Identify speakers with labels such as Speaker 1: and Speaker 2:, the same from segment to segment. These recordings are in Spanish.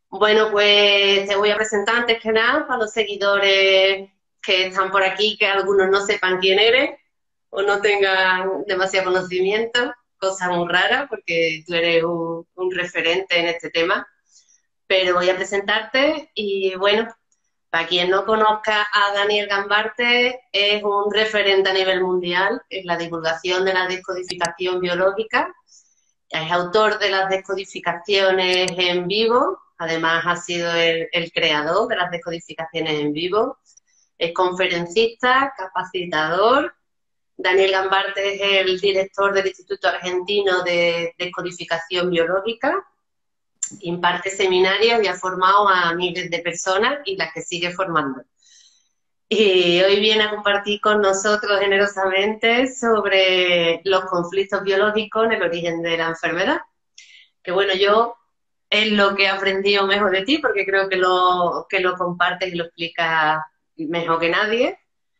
Speaker 1: Bueno, pues te voy a presentar antes que nada para los seguidores que están por aquí, que algunos no sepan quién eres o no tengan demasiado conocimiento, cosa muy rara porque tú eres un referente en este tema. Pero voy a presentarte y bueno, para quien no conozca a Daniel Gambarte, es un referente a nivel mundial en la divulgación de la descodificación biológica. Es autor de las descodificaciones en vivo, además ha sido el creador de las descodificaciones en vivo. Es conferencista, capacitador. Daniel Gambarte es el director del Instituto Argentino de Descodificación Biológica. Imparte seminarios y ha formado a miles de personas y las que sigue formando. Y hoy viene a compartir con nosotros generosamente sobre los conflictos biológicos en el origen de la enfermedad. Que bueno, yo es lo que he aprendido mejor de ti, porque creo que lo compartes y lo explicas mejor que nadie,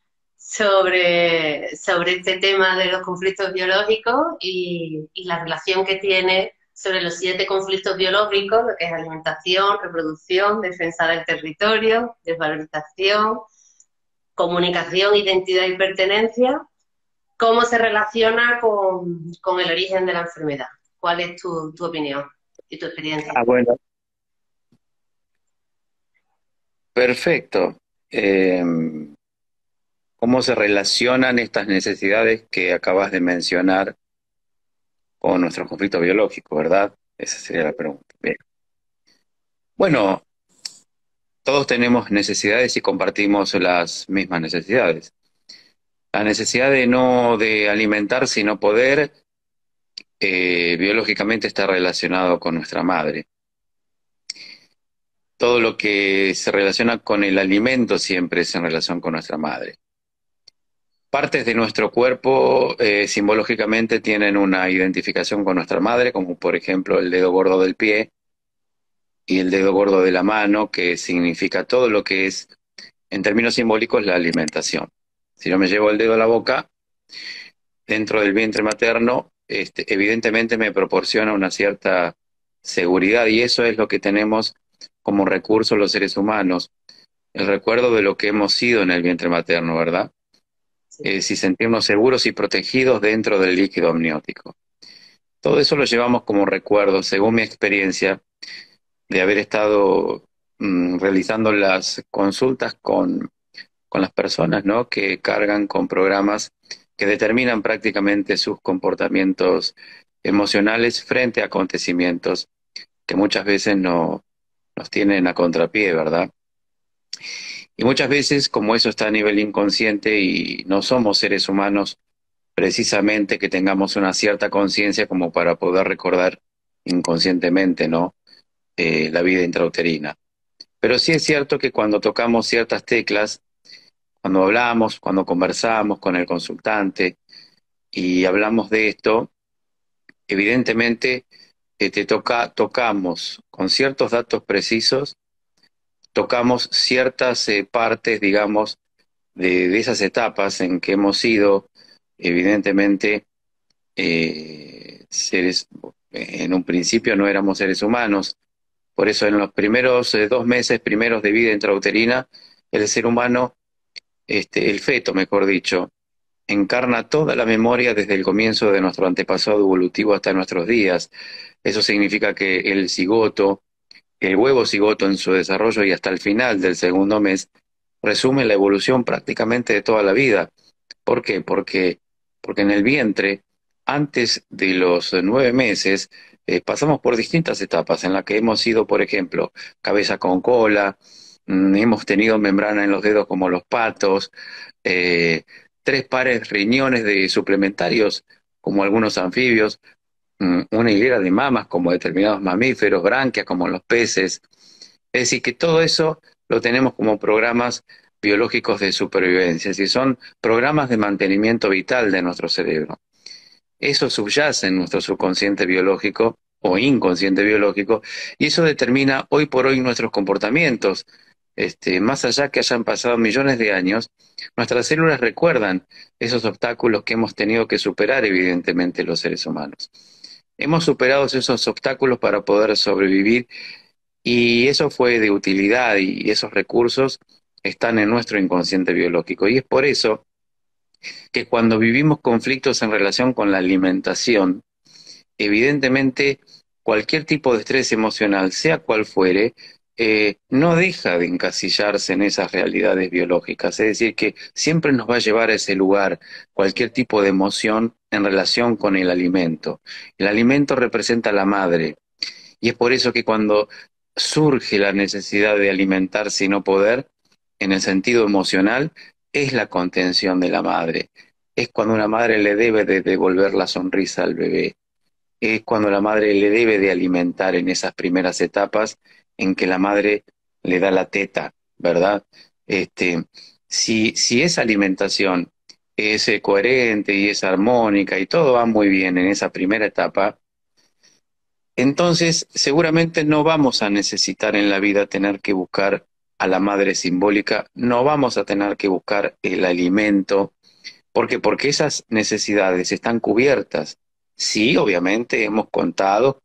Speaker 1: sobre este tema de los conflictos biológicos y la relación que tiene sobre los 7 conflictos biológicos, lo que es alimentación, reproducción, defensa del territorio, desvalorización, comunicación, identidad y pertenencia, cómo se relaciona con el origen de la enfermedad. ¿Cuál es tu opinión y tu experiencia?
Speaker 2: Bueno, perfecto. ¿Cómo se relacionan estas necesidades que acabas de mencionar con nuestro conflicto biológico, verdad? Esa sería la pregunta. Bien. Bueno, todos tenemos necesidades y compartimos las mismas necesidades. La necesidad de no de alimentarse y no poder, biológicamente está relacionado con nuestra madre. Todo lo que se relaciona con el alimento siempre es en relación con nuestra madre. Partes de nuestro cuerpo simbológicamente tienen una identificación con nuestra madre, como por ejemplo el dedo gordo del pie y el dedo gordo de la mano, que significa todo lo que es, en términos simbólicos, la alimentación. Si yo me llevo el dedo a la boca, dentro del vientre materno, evidentemente me proporciona una cierta seguridad y eso es lo que tenemos como recurso los seres humanos, el recuerdo de lo que hemos sido en el vientre materno, ¿verdad?
Speaker 1: Sí.
Speaker 2: Si sentirnos seguros y protegidos dentro del líquido amniótico. Todo eso lo llevamos como recuerdo, según mi experiencia de haber estado realizando las consultas con las personas, ¿no? Que cargan con programas que determinan prácticamente sus comportamientos emocionales frente a acontecimientos que muchas veces no, nos tienen a contrapié, ¿verdad? Y muchas veces, como eso está a nivel inconsciente y no somos seres humanos precisamente que tengamos una cierta conciencia como para poder recordar inconscientemente, ¿no? La vida intrauterina. Pero sí es cierto que cuando tocamos ciertas teclas, cuando hablamos, cuando conversamos con el consultante y hablamos de esto, evidentemente tocamos con ciertos datos precisos, tocamos ciertas partes, digamos, de esas etapas en que hemos sido, evidentemente, seres, en un principio no éramos seres humanos, por eso en los primeros 2 meses primeros de vida intrauterina, el ser humano, el feto, mejor dicho, encarna toda la memoria desde el comienzo de nuestro antepasado evolutivo hasta nuestros días. Eso significa que el cigoto, el huevo cigoto en su desarrollo y hasta el final del segundo mes, resume la evolución prácticamente de toda la vida. ¿Por qué? Porque en el vientre, antes de los 9 meses, pasamos por distintas etapas en las que hemos sido, por ejemplo, cabeza con cola, hemos tenido membrana en los dedos como los patos, eh, 3 pares riñones de suplementarios como algunos anfibios, una hilera de mamas como determinados mamíferos, branquias como los peces. Es decir, que todo eso lo tenemos como programas biológicos de supervivencia, es decir, son programas de mantenimiento vital de nuestro cerebro. Eso subyace en nuestro subconsciente biológico o inconsciente biológico y eso determina hoy por hoy nuestros comportamientos. Más allá que hayan pasado millones de años, nuestras células recuerdan esos obstáculos que hemos tenido que superar, evidentemente, los seres humanos. Hemos superado esos obstáculos para poder sobrevivir Y eso fue de utilidad y esos recursos están en nuestro inconsciente biológico. Y es por eso que cuando vivimos conflictos en relación con la alimentación, evidentemente cualquier tipo de estrés emocional, sea cual fuere, no deja de encasillarse en esas realidades biológicas. Es decir, que siempre nos va a llevar a ese lugar cualquier tipo de emoción en relación con el alimento. El alimento representa a la madre y es por eso que cuando surge la necesidad de alimentarse y no poder, en el sentido emocional, es la contención de la madre. Es cuando una madre le debe de devolver la sonrisa al bebé. Es cuando la madre le debe de alimentar en esas primeras etapas en que la madre le da la teta, ¿verdad? Este, si esa alimentación es coherente y es armónica y todo va muy bien en esa primera etapa, entonces seguramente no vamos a necesitar en la vida tener que buscar a la madre simbólica, no vamos a tener que buscar el alimento. ¿Por qué? Porque esas necesidades están cubiertas. Sí, obviamente hemos contado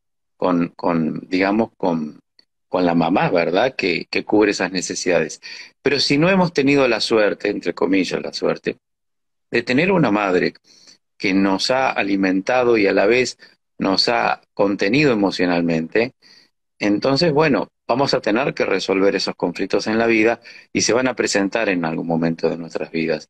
Speaker 2: digamos, con la mamá, ¿verdad? Que cubre esas necesidades. Pero si no hemos tenido la suerte, entre comillas, la suerte, de tener una madre que nos ha alimentado y a la vez nos ha contenido emocionalmente, entonces, bueno, vamos a tener que resolver esos conflictos en la vida y se van a presentar en algún momento de nuestras vidas.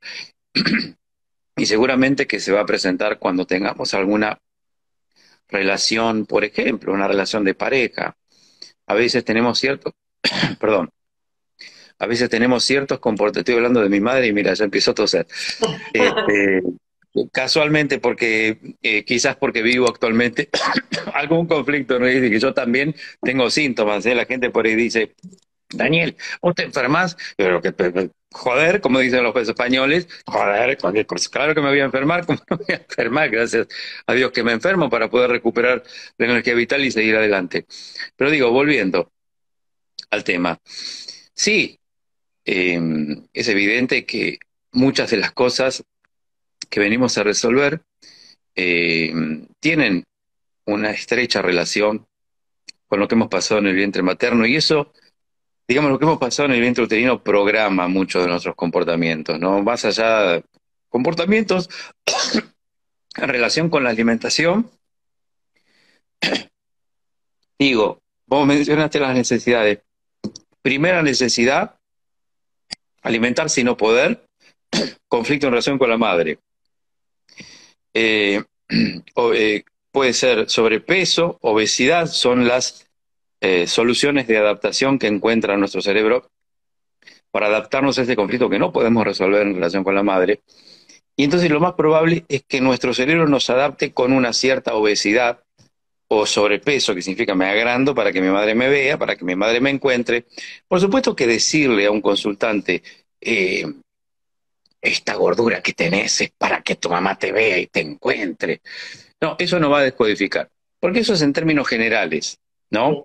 Speaker 2: Y seguramente que se va a presentar cuando tengamos alguna relación, por ejemplo, una relación de pareja. A veces tenemos ciertos, perdón, a veces tenemos ciertos comportamientos, estoy hablando de mi madre y mira, ya empezó a toser. Este, casualmente porque, quizás porque vivo actualmente algún conflicto, ¿no? Y que yo también tengo síntomas, ¿eh? La gente por ahí dice, Daniel, ¿vos te enfermas? Pero joder, como dicen los españoles, joder, cualquier cosa. Claro que me voy a enfermar, ¿cómo no me voy a enfermar? Gracias a Dios que me enfermo para poder recuperar la energía vital y seguir adelante. Pero digo, volviendo al tema, sí, eh, es evidente que muchas de las cosas que venimos a resolver eh, tienen una estrecha relación con lo que hemos pasado en el vientre materno y eso, digamos, lo que hemos pasado en el vientre uterino programa muchos de nuestros comportamientos, ¿no? Más allá, comportamientos en relación con la alimentación, digo, vos mencionaste las necesidades. Primera necesidad, alimentarse y no poder, conflicto en relación con la madre. Eh, o, puede ser sobrepeso, obesidad, son las soluciones de adaptación que encuentra nuestro cerebro para adaptarnos a este conflicto que no podemos resolver en relación con la madre. Y entonces lo más probable es que nuestro cerebro nos adapte con una cierta obesidad o sobrepeso, que significa me agrando para que mi madre me vea, para que mi madre me encuentre. Por supuesto que decirle a un consultante, eh, esta gordura que tenés es para que tu mamá te vea y te encuentre. No, eso no va a descodificar, porque eso es en términos generales, ¿no?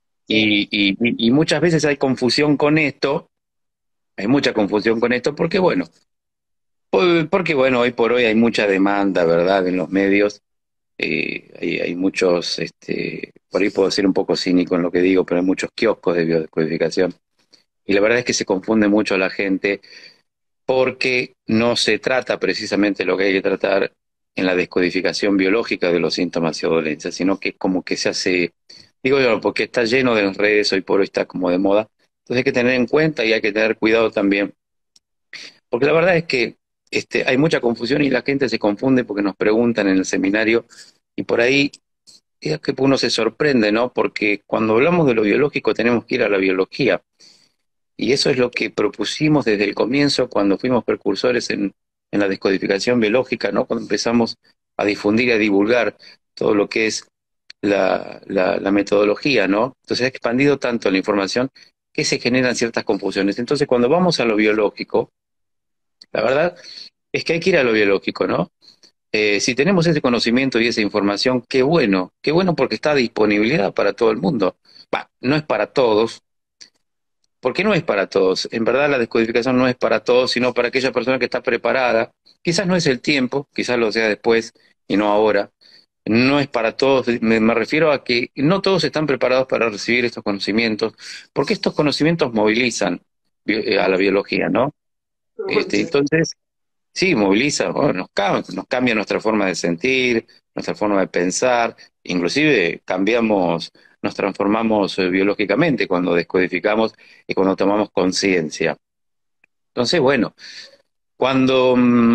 Speaker 2: Y muchas veces hay confusión con esto, hay mucha confusión con esto, porque bueno, porque bueno, hoy por hoy hay mucha demanda, ¿verdad?, en los medios. Hay muchos, por ahí puedo ser un poco cínico en lo que digo, pero hay muchos kioscos de biodescodificación. Y la verdad es que se confunde mucho a la gente porque no se trata precisamente lo que hay que tratar en la descodificación biológica de los síntomas y dolencias, sino que como que se hace, digo yo, porque está lleno de redes, hoy por hoy está como de moda. Entonces hay que tener en cuenta y hay que tener cuidado también, porque la verdad es que hay mucha confusión y la gente se confunde porque nos preguntan en el seminario y por ahí es que uno se sorprende, ¿no? Porque cuando hablamos de lo biológico tenemos que ir a la biología. Y eso es lo que propusimos desde el comienzo cuando fuimos precursores en la descodificación biológica, ¿no? Cuando empezamos a difundir y a divulgar todo lo que es la metodología, ¿no? Entonces ha expandido tanto la información que se generan ciertas confusiones. Entonces cuando vamos a lo biológico, la verdad es que hay que ir a lo biológico, ¿no? Si tenemos ese conocimiento y esa información, qué bueno porque está a disponibilidad para todo el mundo. Va, no es para todos, porque no es para todos. En verdad la descodificación no es para todos, sino para aquella persona que está preparada. Quizás no es el tiempo, quizás lo sea después y no ahora. no es para todos, me refiero a que no todos están preparados para recibir estos conocimientos, porque estos conocimientos movilizan a la biología, ¿no?
Speaker 1: mucho.
Speaker 2: Entonces, sí, moviliza, bueno, nos cambia nuestra forma de sentir, nuestra forma de pensar, inclusive cambiamos, nos transformamos biológicamente cuando descodificamos y cuando tomamos conciencia. Entonces, bueno, cuando,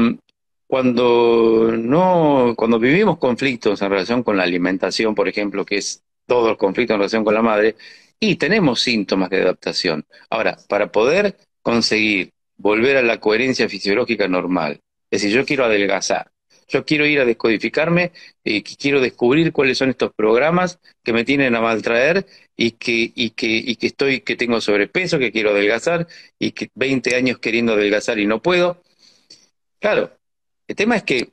Speaker 2: cuando vivimos conflictos en relación con la alimentación, por ejemplo, que es todo el conflicto en relación con la madre, y tenemos síntomas de adaptación. Ahora, para poder conseguir volver a la coherencia fisiológica normal, es decir, yo quiero adelgazar, yo quiero ir a descodificarme y quiero descubrir cuáles son estos programas que me tienen a maltraer que tengo sobrepeso, que quiero adelgazar y que 20 años queriendo adelgazar y no puedo. Claro, el tema es que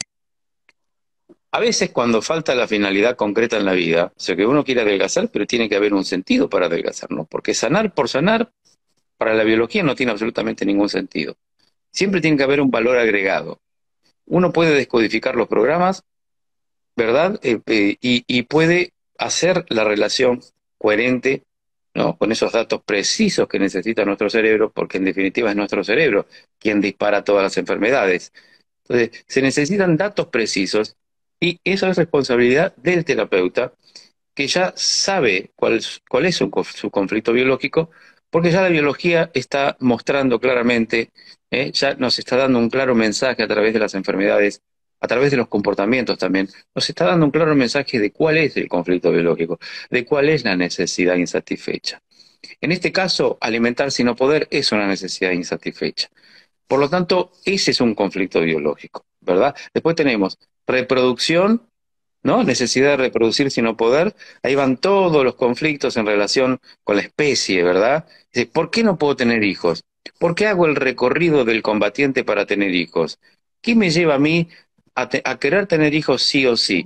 Speaker 2: a veces cuando falta la finalidad concreta en la vida, o sea que uno quiere adelgazar, pero tiene que haber un sentido para adelgazar, ¿no? Porque sanar por sanar, para la biología no tiene absolutamente ningún sentido. Siempre tiene que haber un valor agregado. Uno puede descodificar los programas, ¿verdad? Y puede hacer la relación coherente, ¿no? Con esos datos precisos que necesita nuestro cerebro, porque en definitiva es nuestro cerebro quien dispara todas las enfermedades. Entonces, se necesitan datos precisos y eso es responsabilidad del terapeuta que ya sabe cuál es su conflicto biológico, porque ya la biología está mostrando claramente, ya nos está dando un claro mensaje a través de las enfermedades, a través de los comportamientos también, nos está dando un claro mensaje de cuál es el conflicto biológico, de cuál es la necesidad insatisfecha. En este caso, alimentarse y no poder es una necesidad insatisfecha. Por lo tanto, ese es un conflicto biológico, ¿verdad? Después tenemos reproducción, ¿no? Necesidad de reproducir sino poder. Ahí van todos los conflictos en relación con la especie, ¿verdad? Dice, ¿por qué no puedo tener hijos? ¿Por qué hago el recorrido del combatiente para tener hijos? ¿Qué me lleva a mí a querer tener hijos sí o sí?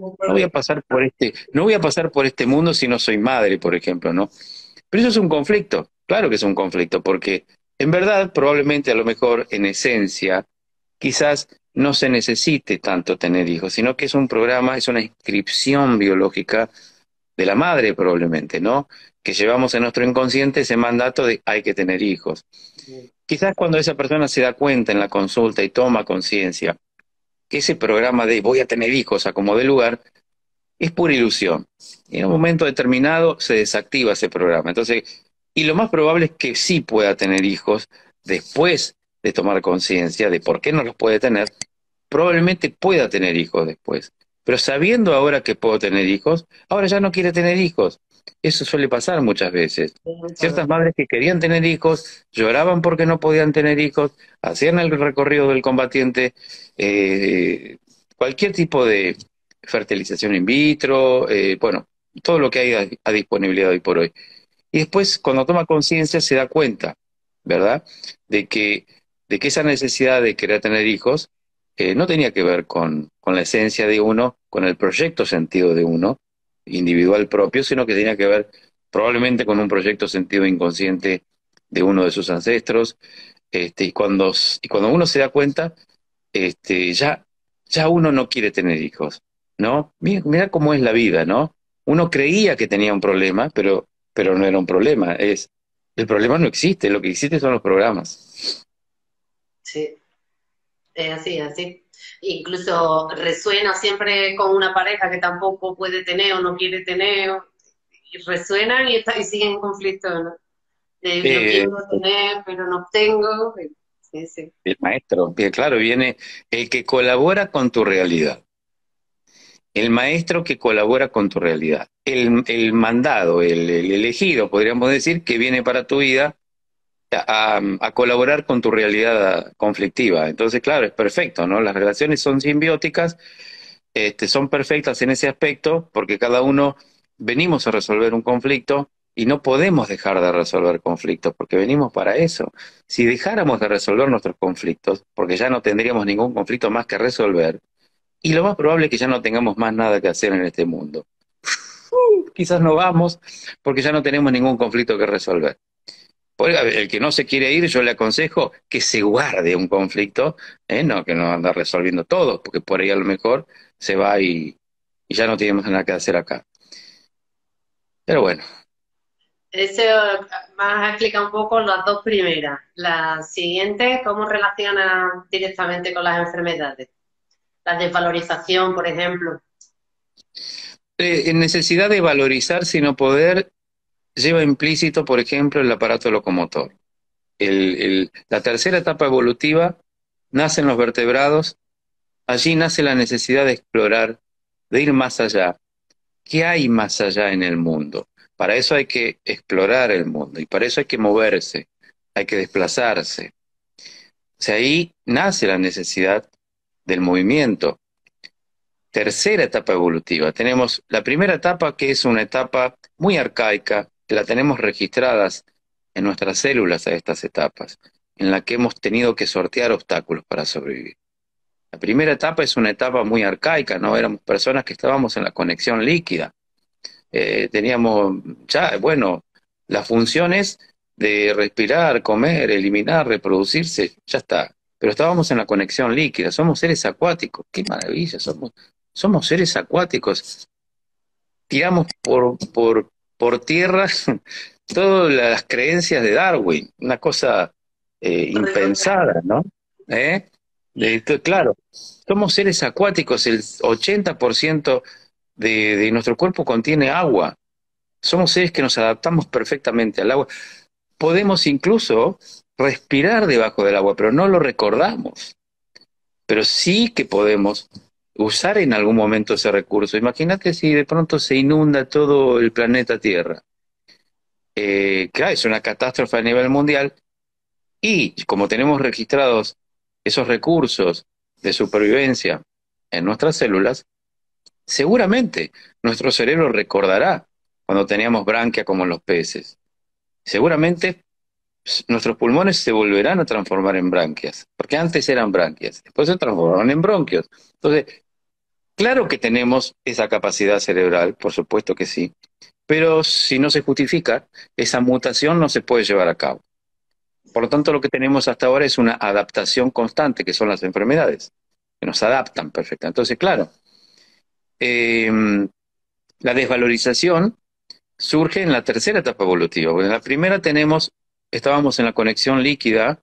Speaker 2: No voy a pasar por este mundo si no soy madre, por ejemplo, ¿no? Pero eso es un conflicto, claro que es un conflicto, porque en verdad, probablemente a lo mejor en esencia, quizás no se necesite tanto tener hijos, sino que es un programa, es una inscripción biológica de la madre probablemente, ¿no? Que llevamos en nuestro inconsciente ese mandato de hay que tener hijos. Quizás cuando esa persona se da cuenta en la consulta y toma conciencia que ese programa de voy a tener hijos a como dé lugar es pura ilusión. Y en un momento determinado se desactiva ese programa. Entonces, y lo más probable es que sí pueda tener hijos después de tomar conciencia de por qué no los puede tener, probablemente pueda tener hijos después. Pero sabiendo ahora que puedo tener hijos, ahora ya no quiere tener hijos. Eso suele pasar muchas veces. Ciertas madres que querían tener hijos, lloraban porque no podían tener hijos, hacían el recorrido del combatiente, eh, cualquier tipo de fertilización in vitro, bueno, todo lo que hay a disponibilidad hoy por hoy. Y después, cuando toma conciencia, se da cuenta, ¿verdad? De que, de que esa necesidad de querer tener hijos no tenía que ver con la esencia de uno, con el proyecto sentido de uno, individual propio, sino que tenía que ver probablemente con un proyecto sentido inconsciente de uno de sus ancestros. Y cuando uno se da cuenta, ya uno no quiere tener hijos, ¿no? Mira cómo es la vida, ¿no? Uno creía que tenía un problema, pero no era un problema. El problema no existe, lo que existe son los programas.
Speaker 1: Sí, es así, así. Incluso resuena siempre con una pareja que tampoco puede tener o no quiere tener, y resuenan y siguen en conflicto, ¿no? Yo
Speaker 2: Eh,
Speaker 1: quiero tener, pero no tengo. Sí, sí.
Speaker 2: el maestro, bien claro, viene el que colabora con tu realidad, el maestro que colabora con tu realidad, el mandado, el elegido, podríamos decir, que viene para tu vida a colaborar con tu realidad conflictiva. Entonces, claro, es perfecto, ¿no? Las relaciones son simbióticas, son perfectas en ese aspecto, porque cada uno venimos a resolver un conflicto y no podemos dejar de resolver conflictos, porque venimos para eso. Si dejáramos de resolver nuestros conflictos, porque ya no tendríamos ningún conflicto más que resolver, y lo más probable es que ya no tengamos más nada que hacer en este mundo. Quizás no vamos, porque ya no tenemos ningún conflicto que resolver. El que no se quiere ir, yo le aconsejo que se guarde un conflicto, no que no anda resolviendo todo, porque por ahí a lo mejor se va y ya no tiene más nada que hacer acá. Pero bueno,
Speaker 1: Eso vas a explicar un poco las dos primeras. La siguiente, ¿cómo relaciona directamente con las enfermedades? La desvalorización, por ejemplo.
Speaker 2: en necesidad de valorizar, sino poder, lleva implícito, por ejemplo, el aparato locomotor. La tercera etapa evolutiva nace en los vertebrados, allí nace la necesidad de explorar, de ir más allá. ¿Qué hay más allá en el mundo? Para eso hay que explorar el mundo y para eso hay que moverse, hay que desplazarse. O sea, ahí nace la necesidad del movimiento. Tercera etapa evolutiva. Tenemos la primera etapa, que es una etapa muy arcaica, que la tenemos registradas en nuestras células a estas etapas, en la que hemos tenido que sortear obstáculos para sobrevivir. La primera etapa es una etapa muy arcaica, ¿no? Éramos personas que estábamos en la conexión líquida. Teníamos ya, bueno, las funciones de respirar, comer, eliminar, reproducirse, ya está. Pero estábamos en la conexión líquida, somos seres acuáticos, qué maravilla, somos seres acuáticos. Tiramos por tierra todas las creencias de Darwin, una cosa impensada, ¿no? ¿Eh? Claro, somos seres acuáticos, el 80% de nuestro cuerpo contiene agua. Somos seres que nos adaptamos perfectamente al agua. Podemos incluso respirar debajo del agua, pero no lo recordamos. Pero sí que podemos usar en algún momento ese recurso. Imagínate si de pronto se inunda todo el planeta Tierra. Claro, es una catástrofe a nivel mundial y como tenemos registrados esos recursos de supervivencia en nuestras células, seguramente nuestro cerebro recordará cuando teníamos branquia como en los peces. Seguramente nuestros pulmones se volverán a transformar en branquias, porque antes eran branquias, después se transformaron en bronquios. Entonces, claro que tenemos esa capacidad cerebral, por supuesto que sí, pero si no se justifica, esa mutación no se puede llevar a cabo. Por lo tanto, lo que tenemos hasta ahora es una adaptación constante, que son las enfermedades, que nos adaptan perfectamente. Entonces, claro, eh, la desvalorización surge en la tercera etapa evolutiva. Porque en la primera estábamos en la conexión líquida,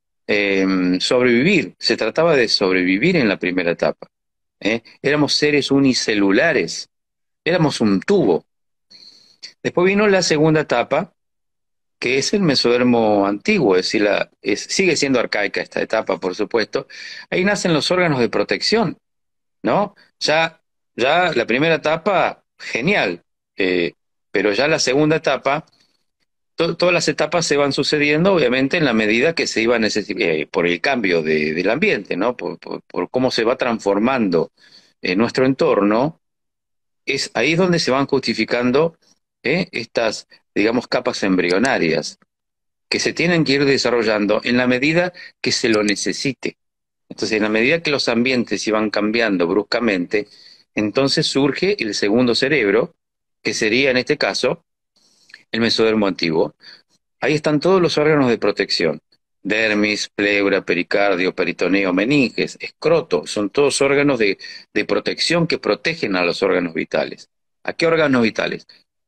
Speaker 2: sobrevivir. Se trataba de sobrevivir en la primera etapa. Éramos seres unicelulares, éramos un tubo. Después vino la segunda etapa, que es el mesodermo antiguo, es decir, sigue siendo arcaica esta etapa, por supuesto. Ahí nacen los órganos de protección, ¿no? Ya la primera etapa, genial, pero ya la segunda etapa, todas las etapas se van sucediendo, obviamente, en la medida que se iba necesitando, por el cambio del ambiente, ¿no? Por cómo se va transformando nuestro entorno, ahí es donde se van justificando estas, digamos, capas embrionarias, que se tienen que ir desarrollando en la medida que se lo necesite. Entonces, en la medida que los ambientes iban cambiando bruscamente, entonces surge el segundo cerebro, que sería en este caso el mesodermo antiguo. Ahí están todos los órganos de protección: dermis, pleura, pericardio, peritoneo, meninges, escroto, son todos órganos de protección que protegen a los órganos vitales. ¿A qué órganos vitales?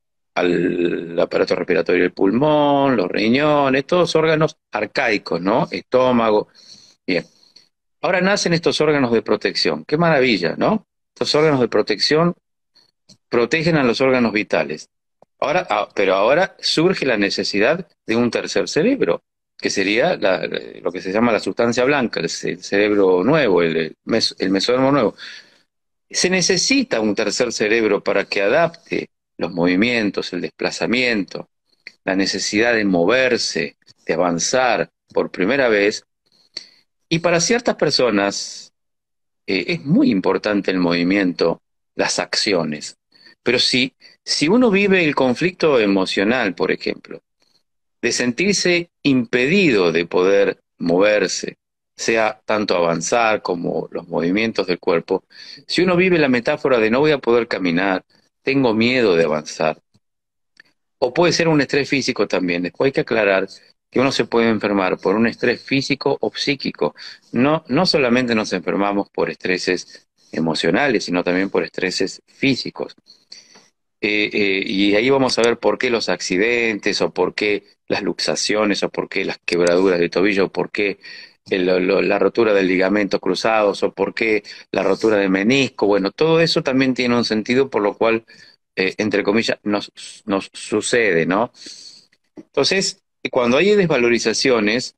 Speaker 2: Al aparato respiratorio del pulmón, los riñones, todos órganos arcaicos, ¿no? Estómago. Bien. Ahora nacen estos órganos de protección. Qué maravilla, ¿no? Estos órganos de protección protegen a los órganos vitales. Pero ahora surge la necesidad de un tercer cerebro, que sería lo que se llama la sustancia blanca, el cerebro nuevo, el mesodermo nuevo. Se necesita un tercer cerebro para que adapte los movimientos, el desplazamiento, la necesidad de moverse, de avanzar por primera vez. Y para ciertas personas es muy importante el movimiento, las acciones. Pero si uno vive el conflicto emocional, por ejemplo, de sentirse impedido de poder moverse, sea tanto avanzar como los movimientos del cuerpo, si uno vive la metáfora de no voy a poder caminar, tengo miedo de avanzar, o puede ser un estrés físico también. Después hay que aclarar que uno se puede enfermar por un estrés físico o psíquico. No solamente nos enfermamos por estreses emocionales, sino también por estreses físicos. Y ahí vamos a ver por qué los accidentes, o por qué las luxaciones, o por qué las quebraduras de tobillo, o por qué la rotura del ligamento cruzados, o por qué la rotura del menisco. Bueno, todo eso también tiene un sentido por lo cual, entre comillas, nos sucede, ¿no? Entonces, cuando hay desvalorizaciones,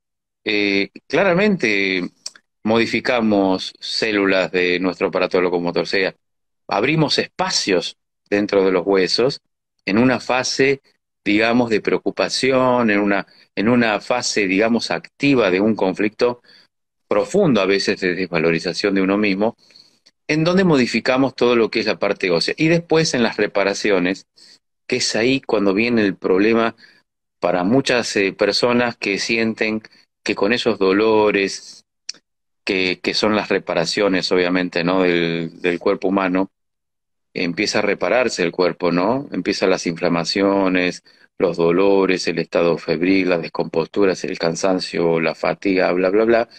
Speaker 2: claramente modificamos células de nuestro aparato locomotor, o sea, abrimos espacios dentro de los huesos en una fase, digamos, de preocupación, en una fase, digamos, activa de un conflicto profundo, a veces de desvalorización de uno mismo, en donde modificamos todo lo que es la parte ósea. Y después en las reparaciones, que es ahí cuando viene el problema para muchas personas que sienten que con esos dolores, que son las reparaciones, obviamente, ¿no? del cuerpo humano, empieza a repararse el cuerpo, ¿no? Empiezan las inflamaciones, los dolores, el estado febril, las descomposturas, el cansancio, la fatiga, bla, bla, bla.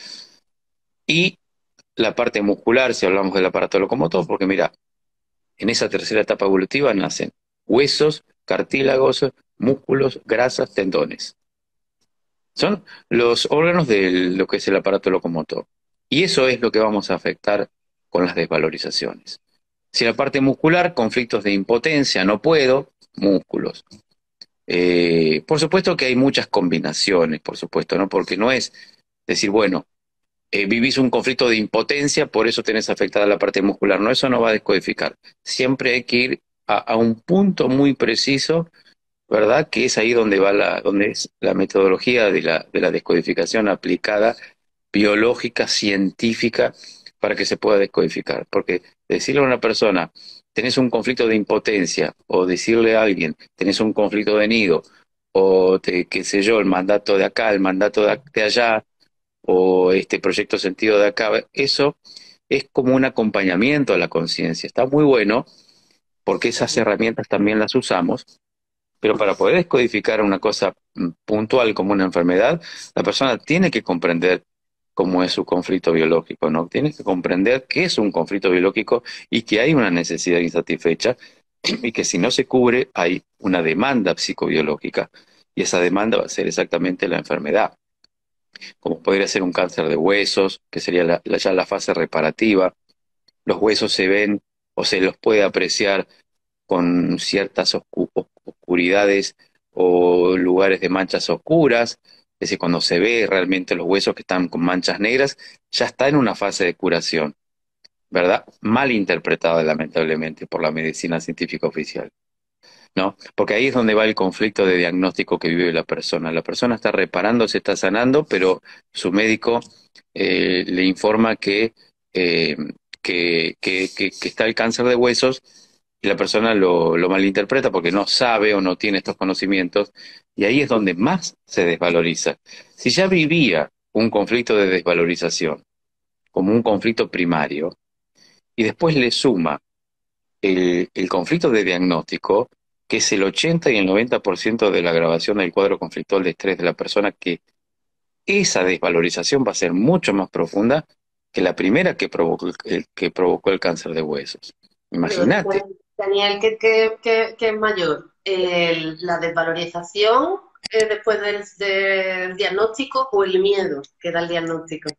Speaker 2: Y la parte muscular, si hablamos del aparato locomotor, porque mira, en esa tercera etapa evolutiva nacen huesos, cartílagos, músculos, grasas, tendones. Son los órganos de lo que es el aparato locomotor. Y eso es lo que vamos a afectar con las desvalorizaciones. Si la parte muscular, conflictos de impotencia, no puedo, músculos. Por supuesto que hay muchas combinaciones, por supuesto, ¿no? Porque no es decir, bueno, vivís un conflicto de impotencia, por eso tenés afectada la parte muscular. No, eso no va a descodificar. Siempre hay que ir a un punto muy preciso, ¿verdad? Que es ahí donde donde es la metodología de la descodificación aplicada, biológica, científica, para que se pueda descodificar. Porque decirle a una persona, tenés un conflicto de impotencia, o decirle a alguien, tenés un conflicto de nido, o qué sé yo, el mandato de acá, el mandato de allá, o este proyecto sentido de acá, eso es como un acompañamiento a la conciencia. Está muy bueno porque esas herramientas también las usamos, pero para poder descodificar una cosa puntual como una enfermedad, la persona tiene que comprender cómo es su conflicto biológico, ¿no? Tiene que comprender qué es un conflicto biológico y que hay una necesidad insatisfecha y que si no se cubre hay una demanda psicobiológica y esa demanda va a ser exactamente la enfermedad, como podría ser un cáncer de huesos, que sería ya la fase reparativa. Los huesos se ven o se los puede apreciar con ciertas oscuridades o lugares de manchas oscuras. Es decir, cuando se ve realmente los huesos que están con manchas negras, ya está en una fase de curación, ¿verdad? Mal interpretada, lamentablemente, por la medicina científica oficial, ¿no? Porque ahí es donde va el conflicto de diagnóstico que vive la persona. La persona está reparando, se está sanando, pero su médico le informa eh, que está el cáncer de huesos, y la persona lo malinterpreta porque no sabe o no tiene estos conocimientos, y ahí es donde más se desvaloriza. Si ya vivía un conflicto de desvalorización como un conflicto primario, y después le suma el conflicto de diagnóstico, que es el 80 y el 90% de la agravación del cuadro conflictual de estrés de la persona, que esa desvalorización va a ser mucho más profunda que la primera que provocó el cáncer de huesos.
Speaker 1: Pero después,
Speaker 2: Imagínate.
Speaker 1: Daniel, ¿qué es mayor? ¿La desvalorización después del diagnóstico o el miedo que da el diagnóstico?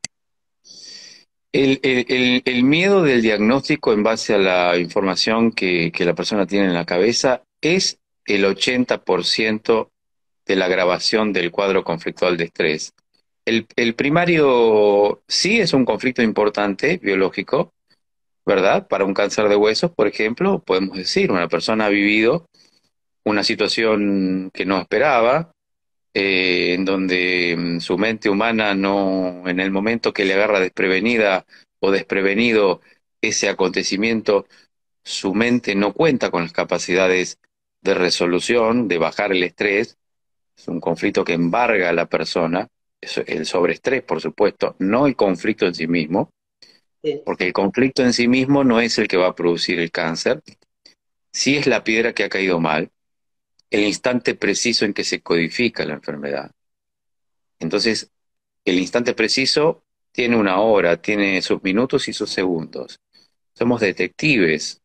Speaker 2: El miedo del diagnóstico en base a la información que la persona tiene en la cabeza es el 80% de la agravación del cuadro conflictual de estrés. El primario sí es un conflicto importante, biológico, ¿verdad? Para un cáncer de huesos, por ejemplo, podemos decir, una persona ha vivido una situación que no esperaba, en donde su mente humana no, en el momento que le agarra desprevenida o desprevenido ese acontecimiento, su mente no cuenta con las capacidades de resolución, de bajar el estrés. Es un conflicto que embarga a la persona, el sobreestrés, por supuesto, no el conflicto en sí mismo,
Speaker 1: Sí.
Speaker 2: porque el conflicto en sí mismo no es el que va a producir el cáncer, sí es la piedra que ha caído mal, el instante preciso en que se codifica la enfermedad. Entonces, el instante preciso tiene una hora, tiene sus minutos y sus segundos. somos detectives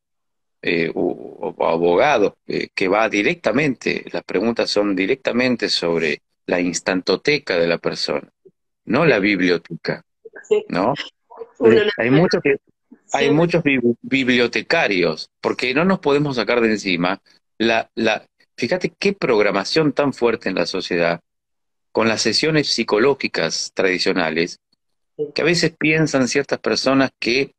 Speaker 2: o abogados que va directamente, las preguntas son directamente sobre la instantoteca de la persona, no la
Speaker 1: Sí,
Speaker 2: biblioteca,
Speaker 1: sí.
Speaker 2: ¿no?
Speaker 1: Uno no
Speaker 2: Hay
Speaker 1: siempre.
Speaker 2: muchos bibliotecarios, porque no nos podemos sacar de encima fíjate qué programación tan fuerte en la sociedad, con las sesiones psicológicas tradicionales,
Speaker 1: Sí,
Speaker 2: que a veces piensan ciertas personas que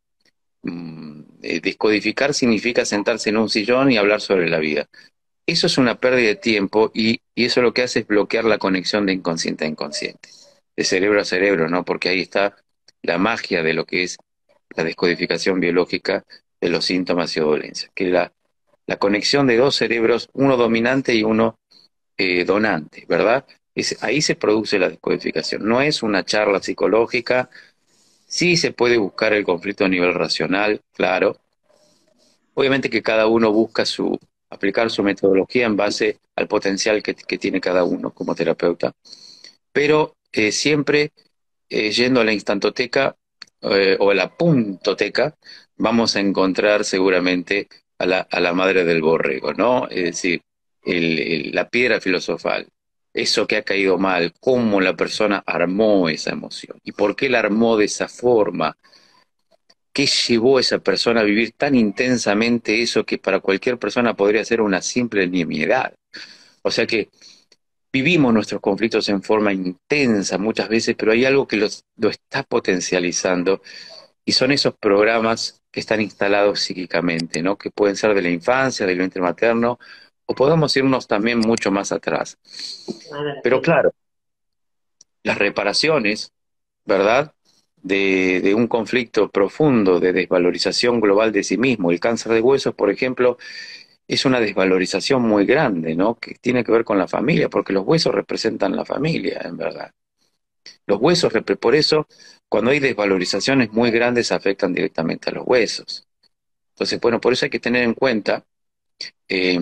Speaker 2: descodificar significa sentarse en un sillón y hablar sobre la vida. Eso es una pérdida de tiempo y eso lo que hace es bloquear la conexión de inconsciente a inconsciente, de cerebro a cerebro, ¿no? Porque ahí está la magia de lo que es la descodificación biológica de los síntomas y dolencias, que la conexión de dos cerebros, uno dominante y uno donante, ¿verdad? Ahí se produce la descodificación. No es una charla psicológica, sí se puede buscar el conflicto a nivel racional, claro. Obviamente que cada uno busca aplicar su metodología en base al potencial que tiene cada uno como terapeuta, pero siempre yendo a la instantoteca o a la puntoteca, vamos a encontrar seguramente a la madre del borrego, ¿no? Es decir, la piedra filosofal, eso que ha caído mal, cómo la persona armó esa emoción y por qué la armó de esa forma, qué llevó a esa persona a vivir tan intensamente eso que para cualquier persona podría ser una simple nimiedad. O sea que vivimos nuestros conflictos en forma intensa muchas veces, pero hay algo que lo está potencializando y son esos programas que están instalados psíquicamente, ¿no? Que pueden ser de la infancia, del vientre materno, o podemos irnos también mucho más atrás.
Speaker 1: madre
Speaker 2: Pero
Speaker 1: mía.
Speaker 2: claro, las reparaciones, ¿verdad? De un conflicto profundo de desvalorización global de sí mismo. El cáncer de huesos, por ejemplo, es una desvalorización muy grande, ¿no? Que tiene que ver con la familia, porque los huesos representan la familia, en verdad. Los huesos, por eso, cuando hay desvalorizaciones muy grandes, afectan directamente a los huesos. Entonces, bueno, por eso hay que tener en cuenta eh,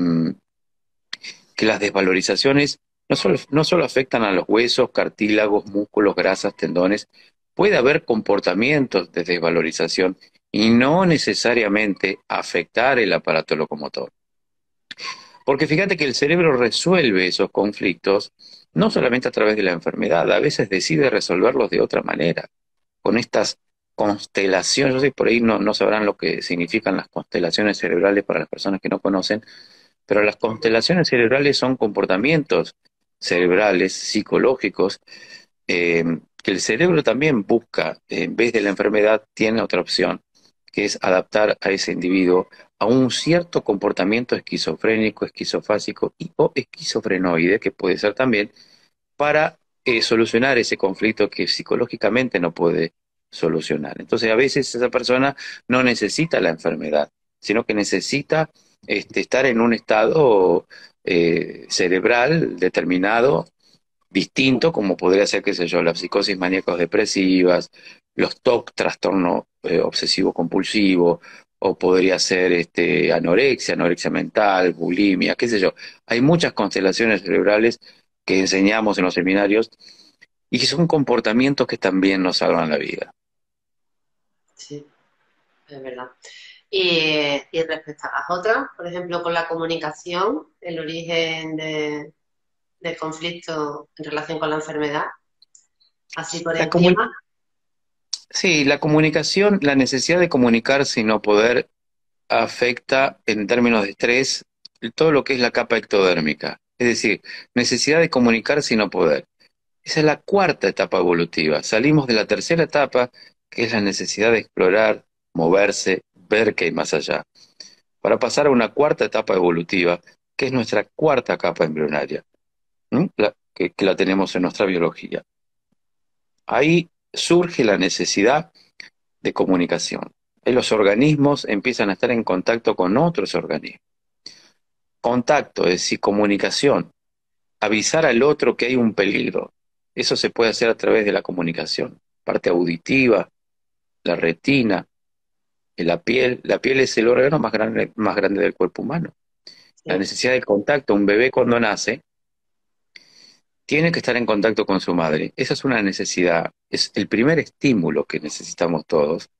Speaker 2: que las desvalorizaciones no solo afectan a los huesos, cartílagos, músculos, grasas, tendones, puede haber comportamientos de desvalorización y no necesariamente afectar el aparato locomotor. Porque fíjate que el cerebro resuelve esos conflictos no solamente a través de la enfermedad, a veces decide resolverlos de otra manera, con estas constelaciones, yo sé, por ahí no sabrán lo que significan las constelaciones cerebrales para las personas que no conocen, pero las constelaciones cerebrales son comportamientos cerebrales, psicológicos, eh, que el cerebro también busca, en vez de la enfermedad, tiene otra opción, que es adaptar a ese individuo a un cierto comportamiento esquizofrénico, esquizofásico o esquizofrenoide, que puede ser también, para solucionar ese conflicto que psicológicamente no puede solucionar. Entonces, a veces esa persona no necesita la enfermedad, sino que necesita estar en un estado cerebral determinado, distinto, como podría ser, qué sé yo, las psicosis maníacos depresivas, los TOC, trastorno obsesivo compulsivo, o podría ser anorexia mental, bulimia, qué sé yo. Hay muchas constelaciones cerebrales que enseñamos en los seminarios y que son comportamientos que también nos salvan la vida.
Speaker 1: Sí, es verdad. Y respecto a las otras, por ejemplo, con la comunicación, el origen del conflicto en relación con la enfermedad, así por
Speaker 2: La comu-
Speaker 1: encima.
Speaker 2: sí, la comunicación, la necesidad de comunicarse y no poder afecta en términos de estrés todo lo que es la capa ectodérmica. Es decir, necesidad de comunicarse y no poder. Esa es la cuarta etapa evolutiva. Salimos de la tercera etapa, que es la necesidad de explorar, moverse, ver qué hay más allá, para pasar a una cuarta etapa evolutiva, que es nuestra cuarta capa embrionaria, que la tenemos en nuestra biología. Ahí surge la necesidad de comunicación. Los organismos empiezan a estar en contacto con otros organismos. Contacto, es decir, comunicación. Avisar al otro que hay un peligro. Eso se puede hacer a través de la comunicación. Parte auditiva, la retina, la piel. La piel es el órgano más grande del cuerpo humano. La
Speaker 1: Sí,
Speaker 2: necesidad de contacto. Un bebé cuando nace tiene que estar en contacto con su madre. Esa es una necesidad. Es el primer estímulo que necesitamos todos.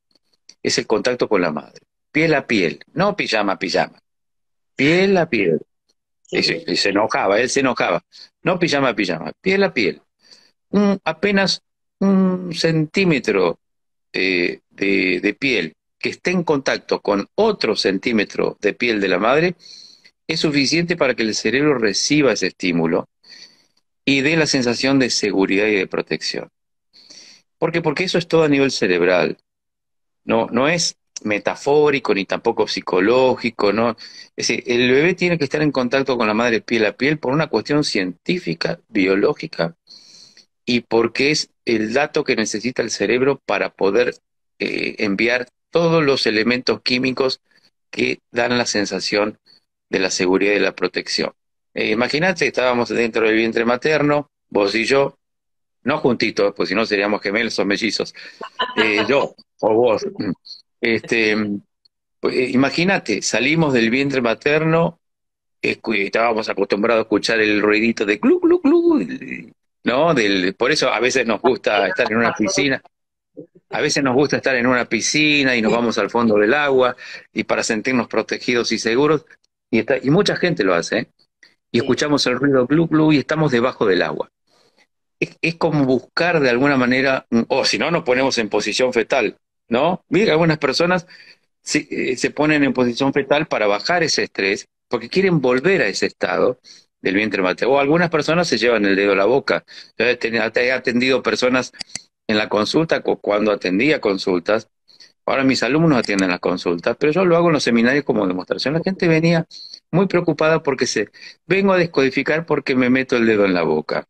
Speaker 2: es el contacto con la madre. Piel a piel, no pijama a pijama, piel a piel. Y se enojaba, él se enojaba. No pijama a pijama, piel a piel. Apenas un centímetro de piel que esté en contacto con otro centímetro de piel de la madre es suficiente para que el cerebro reciba ese estímulo y dé la sensación de seguridad y de protección. ¿Por qué? Porque eso es todo a nivel cerebral. No es metafórico ni tampoco psicológico, ¿no? Es decir, el bebé tiene que estar en contacto con la madre piel a piel por una cuestión científica, biológica, y porque es el dato que necesita el cerebro para poder enviar todos los elementos químicos que dan la sensación de la seguridad y de la protección. Imagínate, estábamos dentro del vientre materno, vos y yo, no juntitos, pues si no seríamos gemelos o mellizos, yo o vos. Este, pues, imagínate, salimos del vientre materno, estábamos acostumbrados a escuchar el ruidito de glu, glu, glu, ¿no? Por eso a veces nos gusta estar en una piscina, a veces nos gusta estar en una piscina y nos vamos al fondo del agua y para sentirnos protegidos y seguros, y mucha gente lo hace, ¿eh? Y
Speaker 1: Sí.
Speaker 2: escuchamos el ruido glu, glu y estamos debajo del agua. Es como buscar de alguna manera, o si no, nos ponemos en posición fetal, ¿no? Mira, algunas personas se ponen en posición fetal para bajar ese estrés, porque quieren volver a ese estado del vientre materno. O algunas personas se llevan el dedo a la boca. Yo he atendido personas en la consulta, cuando atendía consultas, ahora mis alumnos atienden las consultas, pero yo lo hago en los seminarios como demostración. La gente venía muy preocupada porque vengo a descodificar porque me meto el dedo en la boca.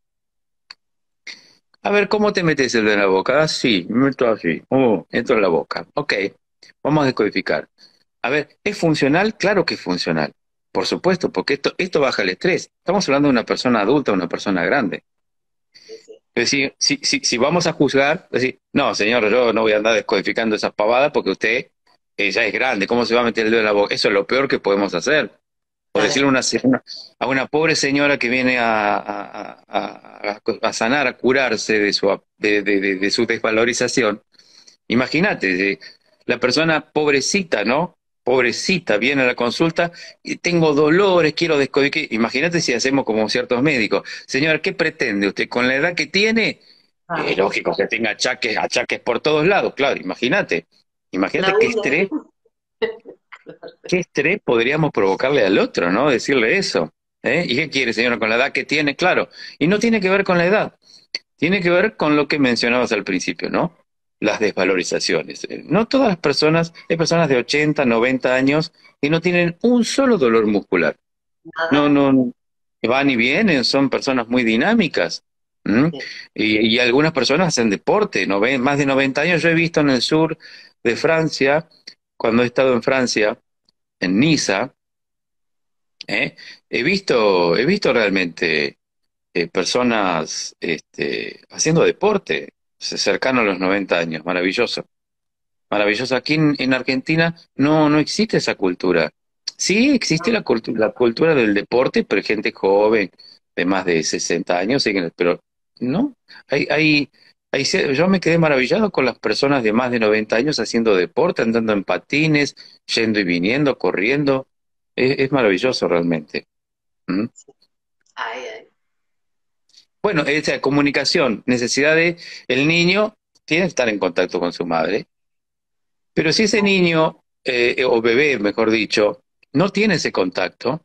Speaker 2: A ver, ¿cómo te metes el dedo en la boca? Así, me meto así. Entro en la boca. Ok, vamos a descodificar. A ver, ¿es funcional? Claro que es funcional. Por supuesto, porque esto baja el estrés. Estamos hablando de una persona adulta, una persona grande. Es decir, si vamos a juzgar, es decir, no, señor, yo no voy a andar descodificando esas pavadas porque usted ya es grande, ¿cómo se va a meter el dedo en la boca? Eso es lo peor que podemos hacer. O decirle a una pobre señora que viene a sanar, a curarse de su desvalorización. Imagínate, la persona pobrecita, ¿no? Pobrecita, viene a la consulta y tengo dolores, quiero descodificar. Imagínate si hacemos como ciertos médicos. Señora, ¿qué pretende usted? Con la edad que tiene, lógico que tenga achaques por todos lados, claro, imagínate. Imagínate
Speaker 1: La uno.
Speaker 2: qué estrés podríamos provocarle al otro, ¿no? Decirle eso. ¿Eh? ¿Y qué quiere, señora, con la edad que tiene? Claro. Y no tiene que ver con la edad. Tiene que ver con lo que mencionabas al principio, ¿no? Las desvalorizaciones. No todas las personas, hay personas de 80, 90 años que no tienen un solo dolor muscular. No,
Speaker 1: Nada.
Speaker 2: no, van y vienen, son personas muy dinámicas. ¿M?
Speaker 1: Sí.
Speaker 2: Y algunas personas hacen deporte, más de 90 años. Yo he visto en el sur de Francia, cuando he estado en Francia, en Niza, ¿eh? He visto realmente personas haciendo deporte cercano a los 90 años, maravilloso, maravilloso. Aquí en Argentina no existe esa cultura. Sí existe la cultura del deporte, pero hay gente joven de más de 60 años, pero no, hay, hay, yo me quedé maravillado con las personas de más de 90 años haciendo deporte, andando en patines, yendo y viniendo, corriendo. Es maravilloso realmente. ¿Mm?
Speaker 1: Ay, ay.
Speaker 2: Bueno, esa comunicación, necesidad de el niño tiene que estar en contacto con su madre, pero si ese niño, o bebé, mejor dicho, no tiene ese contacto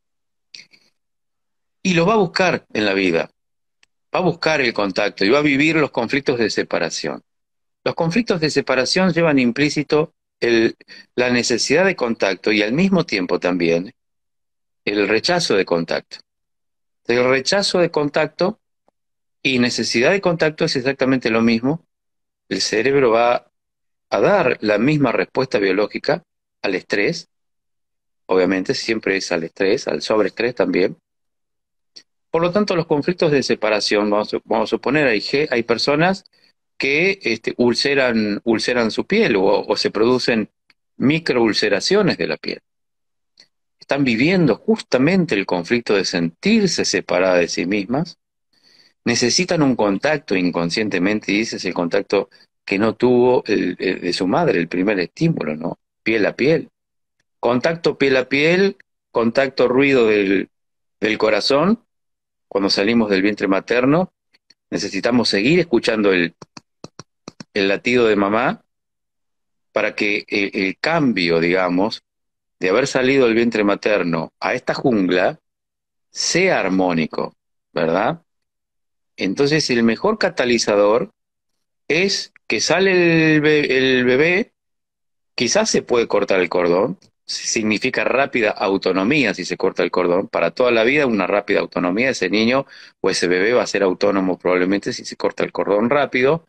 Speaker 2: y lo va a buscar en la vida, va a buscar el contacto y va a vivir los conflictos de separación. Los conflictos de separación llevan implícito la necesidad de contacto y al mismo tiempo también el rechazo de contacto. El rechazo de contacto y necesidad de contacto es exactamente lo mismo. El cerebro va a dar la misma respuesta biológica al estrés, obviamente siempre es al estrés, al sobreestrés también. Por lo tanto, los conflictos de separación, vamos a suponer, hay personas que ulceran su piel o se producen microulceraciones de la piel. Están viviendo justamente el conflicto de sentirse separadas de sí mismas, necesitan un contacto inconscientemente, y ese es el contacto que no tuvo de su madre, el primer estímulo, ¿no? Piel a piel. Contacto piel a piel, contacto ruido del corazón, cuando salimos del vientre materno, necesitamos seguir escuchando el latido de mamá para que el cambio, digamos, de haber salido del vientre materno a esta jungla sea armónico, ¿verdad? Entonces el mejor catalizador es que sale el bebé, quizás se puede cortar el cordón, significa rápida autonomía si se corta el cordón, para toda la vida una rápida autonomía, ese niño o ese bebé va a ser autónomo probablemente si se corta el cordón rápido,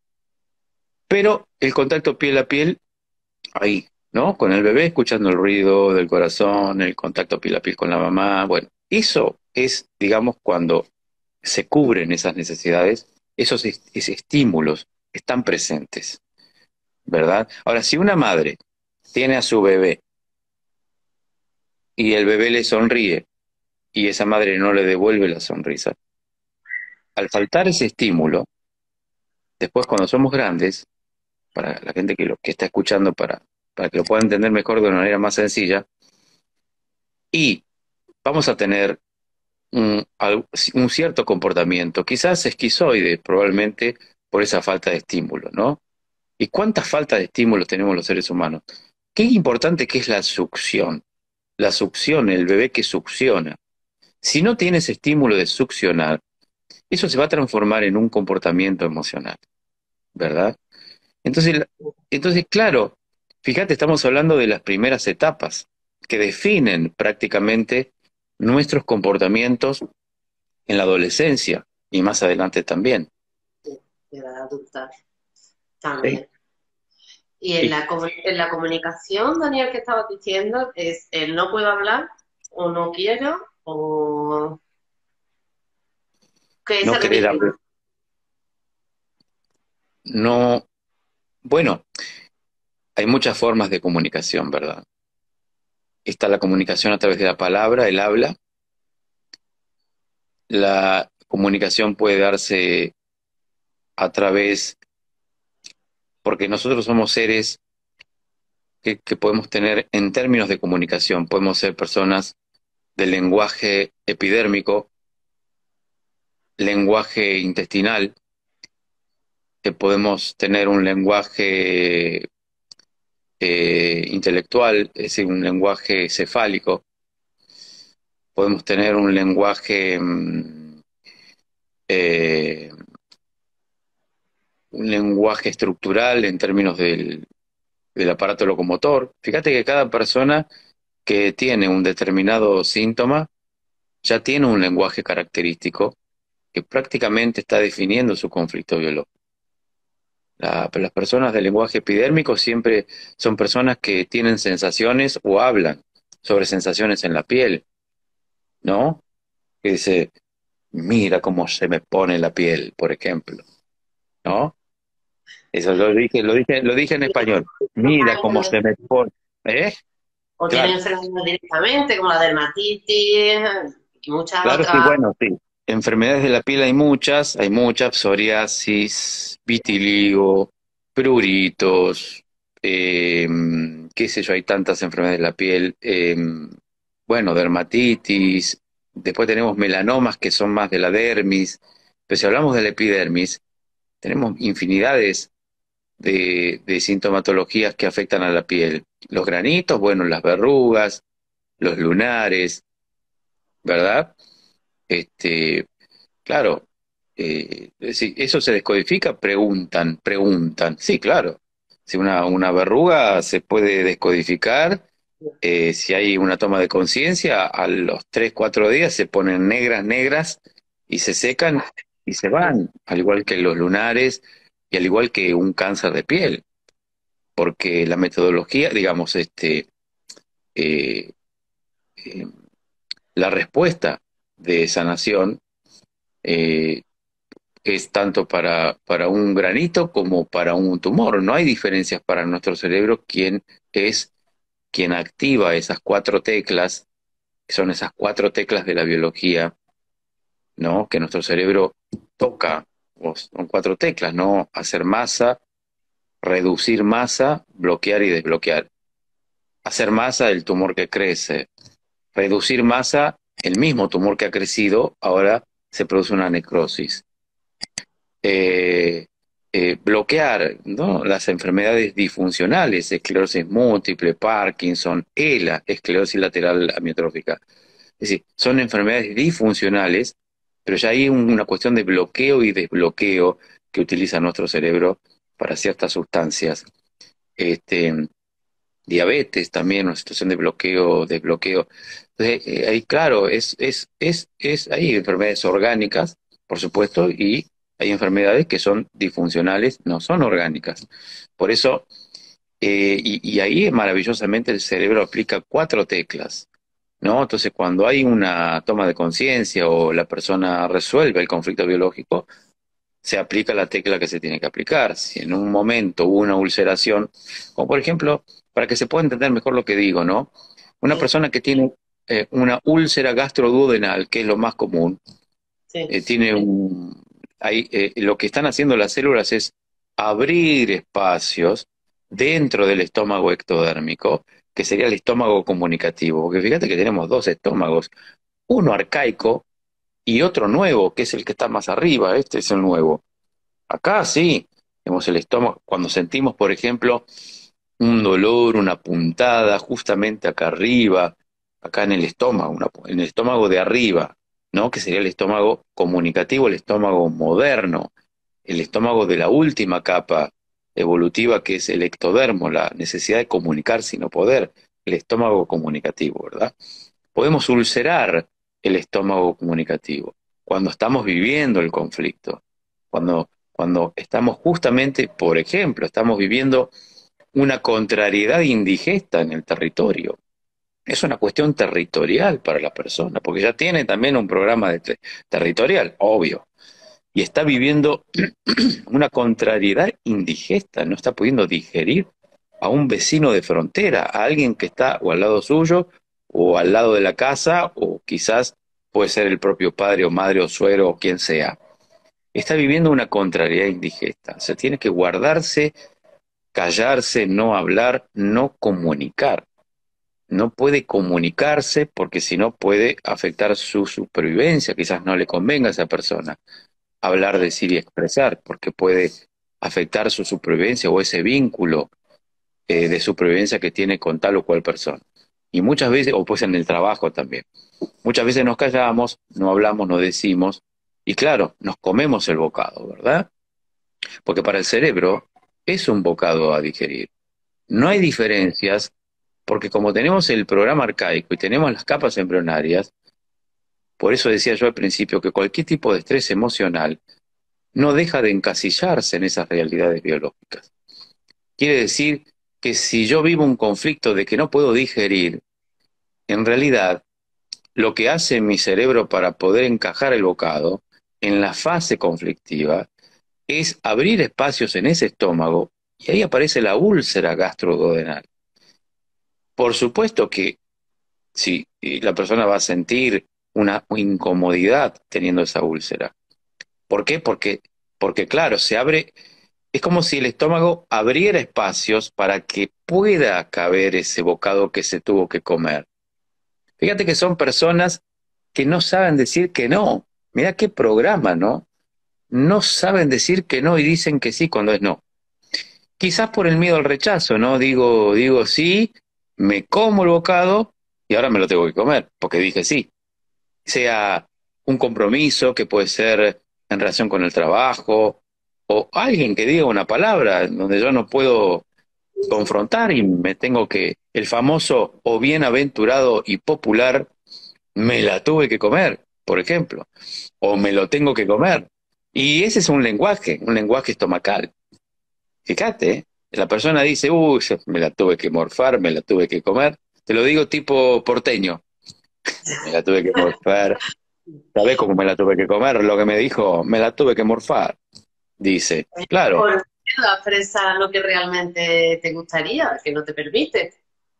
Speaker 2: pero el contacto piel a piel, ahí, ¿no? Con el bebé escuchando el ruido del corazón, el contacto piel a piel con la mamá, bueno, eso es, digamos, cuando se cubren esas necesidades, esos estímulos están presentes, ¿verdad? Ahora, si una madre tiene a su bebé y el bebé le sonríe y esa madre no le devuelve la sonrisa, al faltar ese estímulo, después cuando somos grandes, para la gente que está escuchando, para que lo pueda entender mejor de una manera más sencilla, y vamos a tener un cierto comportamiento, quizás esquizoide, probablemente por esa falta de estímulo, ¿no? ¿Y cuánta falta de estímulos tenemos los seres humanos? Qué importante que es la succión, el bebé que succiona. Si no tienes estímulo de succionar, eso se va a transformar en un comportamiento emocional, ¿verdad? Entonces, entonces, claro, fíjate, estamos hablando de las primeras etapas que definen prácticamente nuestros comportamientos en la adolescencia y más adelante también.
Speaker 1: De edad adulta
Speaker 2: ¿Sí?
Speaker 1: también. Y
Speaker 2: Y
Speaker 1: en la comunicación, Daniel, que estabas diciendo, es el no puedo hablar, o no quiero, o que
Speaker 2: no
Speaker 1: esa
Speaker 2: querer
Speaker 1: división.
Speaker 2: hablar, no, bueno, hay muchas formas de comunicación, ¿verdad? Está la comunicación a través de la palabra, el habla. La comunicación puede darse a través, porque nosotros somos seres que podemos tener en términos de comunicación, podemos ser personas del lenguaje epidérmico, lenguaje intestinal, que podemos tener un lenguaje intelectual, es decir, un lenguaje cefálico, podemos tener un lenguaje, eh, un lenguaje estructural en términos del aparato locomotor. Fíjate que cada persona que tiene un determinado síntoma ya tiene un lenguaje característico que prácticamente está definiendo su conflicto biológico. Las personas del lenguaje epidérmico siempre son personas que tienen sensaciones o hablan sobre sensaciones en la piel, ¿no? Que dice, mira cómo se me pone la piel, por ejemplo, ¿no? Eso lo dije en español. Mira cómo se me pone, ¿eh?
Speaker 1: O tienen
Speaker 2: Claro,
Speaker 1: enfermedades directamente, como la dermatitis y muchas
Speaker 2: claro, sí,
Speaker 1: otras.
Speaker 2: bueno, sí. Enfermedades de la piel hay muchas, psoriasis, vitiligo, pruritos, qué sé yo, hay tantas enfermedades de la piel, bueno, dermatitis, después tenemos melanomas que son más de la dermis, pero si hablamos de la epidermis, tenemos infinidades de sintomatologías que afectan a la piel. Los granitos, bueno, las verrugas, los lunares, ¿verdad? Este, claro, si eso se descodifica, preguntan. Sí, claro. Si una verruga se puede descodificar, si hay una toma de conciencia, a los 3, 4 días se ponen negras, negras y se secan y se van, al igual que los lunares y al igual que un cáncer de piel, porque la metodología, digamos, eh, eh, la respuesta de sanación eh, es tanto para un granito como para un tumor. No hay diferencias para nuestro cerebro quién es quien activa esas 4 teclas, que son esas 4 teclas de la biología, ¿no? Que nuestro cerebro toca, son 4 teclas, ¿no? Hacer masa, reducir masa, bloquear y desbloquear. Hacer masa, el tumor que crece. Reducir masa, el mismo tumor que ha crecido, ahora se produce una necrosis. Eh, Bloquear, ¿no?, las enfermedades disfuncionales, esclerosis múltiple, Parkinson, ELA, esclerosis lateral amiotrófica. Es decir, son enfermedades disfuncionales, pero ya hay una cuestión de bloqueo y desbloqueo que utiliza nuestro cerebro para ciertas sustancias. Este, Diabetes también, una situación de bloqueo, desbloqueo. Entonces, ahí, claro, hay enfermedades orgánicas, por supuesto, y hay enfermedades que son disfuncionales, no son orgánicas. Por eso, y ahí maravillosamente el cerebro aplica cuatro teclas, ¿no? Entonces, cuando hay una toma de conciencia o la persona resuelve el conflicto biológico, se aplica la tecla que se tiene que aplicar. Si en un momento hubo una ulceración, como por ejemplo, para que se pueda entender mejor lo que digo, ¿no? Una
Speaker 1: Sí,
Speaker 2: persona que tiene una úlcera gastroduodenal, que es lo más común,
Speaker 1: sí.
Speaker 2: tiene lo que están haciendo las células es abrir espacios dentro del estómago ectodérmico, que sería el estómago comunicativo, porque fíjate que tenemos dos estómagos, uno arcaico y otro nuevo, que es el que está más arriba, este es el nuevo. Acá sí, tenemos el estómago, cuando sentimos, por ejemplo, un dolor, una puntada, justamente acá arriba, acá en el estómago, en el estómago de arriba, ¿no? Que sería el estómago comunicativo, el estómago moderno, el estómago de la última capa evolutiva, que es el ectodermo, la necesidad de comunicar sin no poder, el estómago comunicativo, ¿verdad? Podemos ulcerar el estómago comunicativo cuando estamos viviendo el conflicto, cuando estamos justamente, por ejemplo, estamos viviendo una contrariedad indigesta en el territorio. Es una cuestión territorial para la persona, porque ya tiene también un programa territorial, obvio, y está viviendo una contrariedad indigesta, no está pudiendo digerir a un vecino de frontera, a alguien que está o al lado suyo, o al lado de la casa, o quizás puede ser el propio padre o madre o suero o quien sea. Está viviendo una contrariedad indigesta. O sea, tiene que guardarse, callarse, no hablar, no comunicar. No puede comunicarse porque si no puede afectar su supervivencia, quizás no le convenga a esa persona hablar, decir y expresar, porque puede afectar su supervivencia o ese vínculo de supervivencia que tiene con tal o cual persona. Y muchas veces, o pues en el trabajo también, muchas veces nos callamos, no hablamos, no decimos, y claro, nos comemos el bocado, ¿verdad? Porque para el cerebro es un bocado a digerir. No hay diferencias, porque como tenemos el programa arcaico y tenemos las capas embrionarias, por eso decía yo al principio que cualquier tipo de estrés emocional no deja de encasillarse en esas realidades biológicas. Quiere decir que si yo vivo un conflicto de que no puedo digerir, en realidad lo que hace mi cerebro para poder encajar el bocado en la fase conflictiva es abrir espacios en ese estómago y ahí aparece la úlcera gastroduodenal. Por supuesto que si la persona va a sentir una incomodidad teniendo esa úlcera. ¿Por qué? Porque claro, se abre, es como si el estómago abriera espacios para que pueda caber ese bocado que se tuvo que comer. Fíjate que son personas que no saben decir que no. Mirá qué programa, ¿no? No saben decir que no y dicen que sí cuando es no. Quizás por el miedo al rechazo, ¿no? Digo sí, me como el bocado y ahora me lo tengo que comer, porque dije sí. Sea un compromiso que puede ser en relación con el trabajo, o alguien que diga una palabra donde yo no puedo confrontar y me tengo que, el famoso o bienaventurado y popular, me la tuve que comer, por ejemplo, o me lo tengo que comer. Y ese es un lenguaje estomacal. Fíjate, la persona dice, uy, me la tuve que morfar, me la tuve que comer. Te lo digo tipo porteño, me la tuve que morfar. ¿Sabés cómo me la tuve que comer? Lo que me dijo, me la tuve que morfar. Dice, claro,
Speaker 1: Por miedo a expresar lo que realmente te gustaría, que no te permite.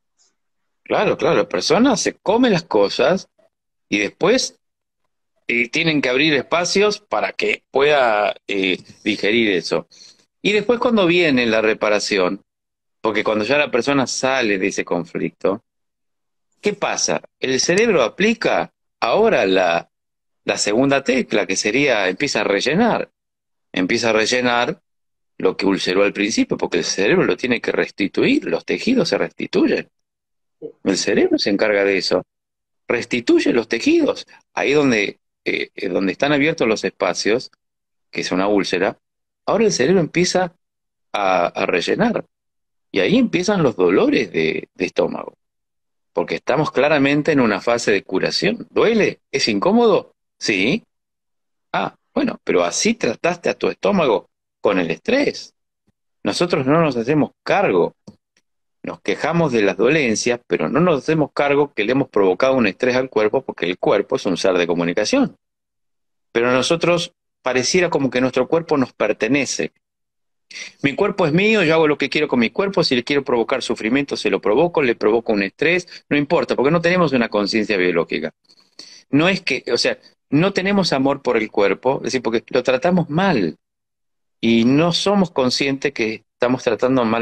Speaker 2: claro, la persona se come las cosas y después tienen que abrir espacios para que pueda digerir eso. Y después cuando viene la reparación, porque cuando ya la persona sale de ese conflicto, ¿qué pasa? El cerebro aplica ahora la segunda tecla, que sería, empieza a rellenar lo que ulceró al principio, porque el cerebro lo tiene que restituir, los tejidos se restituyen. El cerebro se encarga de eso, restituye los tejidos. Ahí donde están abiertos los espacios, que es una úlcera, ahora el cerebro empieza a rellenar. Y ahí empiezan los dolores de estómago, porque estamos claramente en una fase de curación. ¿Duele? ¿Es incómodo? Sí. Ah, bueno, pero así trataste a tu estómago con el estrés. Nosotros no nos hacemos cargo. Nos quejamos de las dolencias, pero no nos hacemos cargo que le hemos provocado un estrés al cuerpo porque el cuerpo es un ser de comunicación. Pero a nosotros pareciera como que nuestro cuerpo nos pertenece. Mi cuerpo es mío, yo hago lo que quiero con mi cuerpo, si le quiero provocar sufrimiento, se lo provoco, le provoco un estrés, no importa, porque no tenemos una conciencia biológica. No es que, o sea, no tenemos amor por el cuerpo, es decir, porque lo tratamos mal y no somos conscientes que estamos tratando mal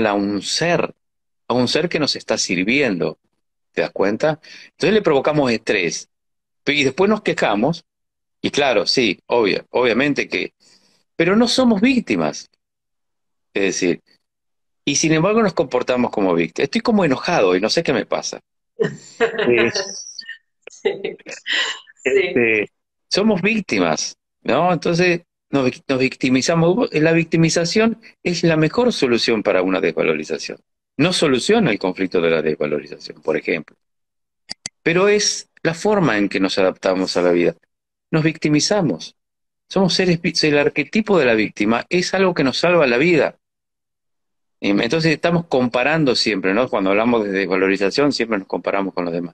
Speaker 2: a un ser que nos está sirviendo, ¿te das cuenta? Entonces le provocamos estrés y después nos quejamos y claro, sí, obviamente que, pero no somos víctimas, es decir, y sin embargo nos comportamos como víctimas. Estoy como enojado y no sé qué me pasa. Eh,
Speaker 1: Sí, sí,
Speaker 2: este, somos víctimas, ¿no? Entonces nos victimizamos. La victimización es la mejor solución para una desvalorización. No soluciona el conflicto de la desvalorización, por ejemplo, pero es la forma en que nos adaptamos a la vida. Nos victimizamos. Somos el arquetipo de la víctima es algo que nos salva la vida. Y entonces estamos comparando siempre, ¿no? Cuando hablamos de desvalorización, siempre nos comparamos con los demás.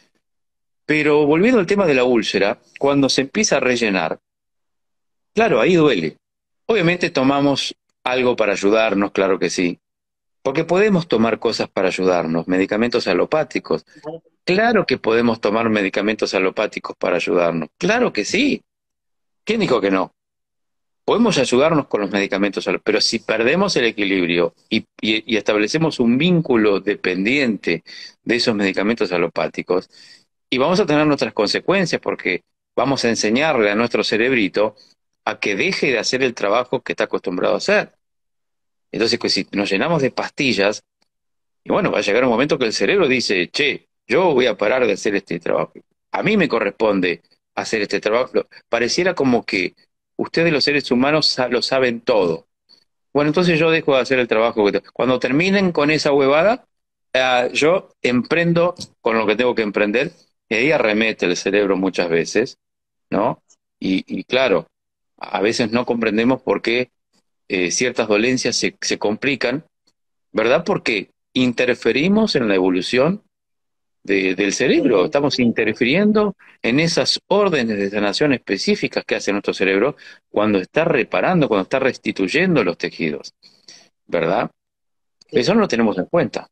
Speaker 2: Pero volviendo al tema de la úlcera, cuando se empieza a rellenar, claro, ahí duele. Obviamente tomamos algo para ayudarnos, claro que sí, porque podemos tomar cosas para ayudarnos, medicamentos alopáticos. Claro que podemos tomar medicamentos alopáticos para ayudarnos, claro que sí. ¿Quién dijo que no? Podemos ayudarnos con los medicamentos, pero si perdemos el equilibrio y establecemos un vínculo dependiente de esos medicamentos alopáticos, y vamos a tener nuestras consecuencias porque vamos a enseñarle a nuestro cerebrito a que deje de hacer el trabajo que está acostumbrado a hacer. Entonces, pues, si nos llenamos de pastillas, y bueno, va a llegar un momento que el cerebro dice, che, yo voy a parar de hacer este trabajo. A mí me corresponde hacer este trabajo. Pareciera como que ustedes los seres humanos lo saben todo. Bueno, entonces yo dejo de hacer el trabajo. Cuando terminen con esa huevada, yo emprendo con lo que tengo que emprender, y ahí arremete el cerebro muchas veces, ¿no? Y claro, a veces no comprendemos por qué ciertas dolencias se complican, ¿verdad? Porque interferimos en la evolución del cerebro, estamos interfiriendo en esas órdenes de sanación específicas que hace nuestro cerebro cuando está reparando, cuando está restituyendo los tejidos, ¿verdad? Eso
Speaker 1: sí.
Speaker 2: no lo tenemos en cuenta.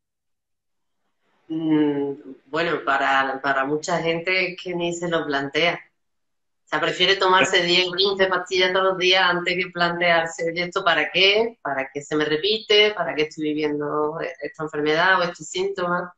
Speaker 1: Mm, bueno, para mucha gente es que ni se lo plantea. O sea, prefiere tomarse 10 o 15 pastillas todos los días antes que plantearse, oye, ¿esto para qué? ¿Para qué se me repite? ¿Para qué estoy viviendo esta enfermedad o estos síntomas?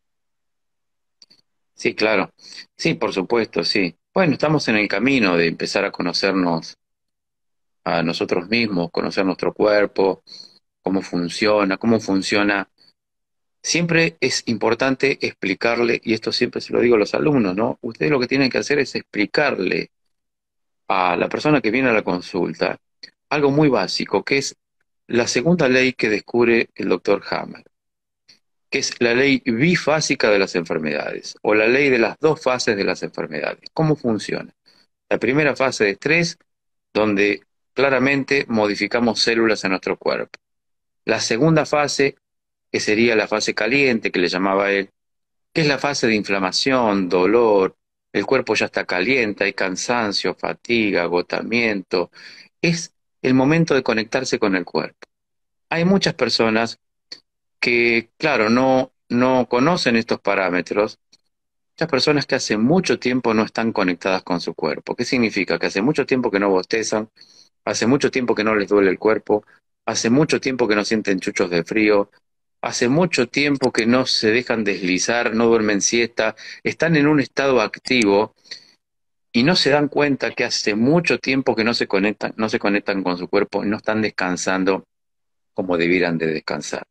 Speaker 2: Sí, claro. Sí, por supuesto, sí. Bueno, estamos en el camino de empezar a conocernos a nosotros mismos, conocer nuestro cuerpo, cómo funciona. Siempre es importante explicarle, y esto siempre se lo digo a los alumnos, ¿no? Ustedes lo que tienen que hacer es explicarle a la persona que viene a la consulta algo muy básico, que es la segunda ley que descubre el doctor Hammer, que es la ley bifásica de las enfermedades, o la ley de las dos fases de las enfermedades. ¿Cómo funciona? La primera fase de estrés, donde claramente modificamos células en nuestro cuerpo. La segunda fase, que sería la fase caliente, que le llamaba él, que es la fase de inflamación, dolor, el cuerpo ya está caliente, hay cansancio, fatiga, agotamiento. Es el momento de conectarse con el cuerpo. Hay muchas personas que, claro, no conocen estos parámetros. Muchas personas que hace mucho tiempo no están conectadas con su cuerpo. ¿Qué significa? Que hace mucho tiempo que no bostezan, hace mucho tiempo que no les duele el cuerpo, hace mucho tiempo que no sienten chuchos de frío, hace mucho tiempo que no se dejan deslizar, no duermen siesta, están en un estado activo y no se dan cuenta que hace mucho tiempo que no se conectan con su cuerpo y no están descansando como debieran de descansar.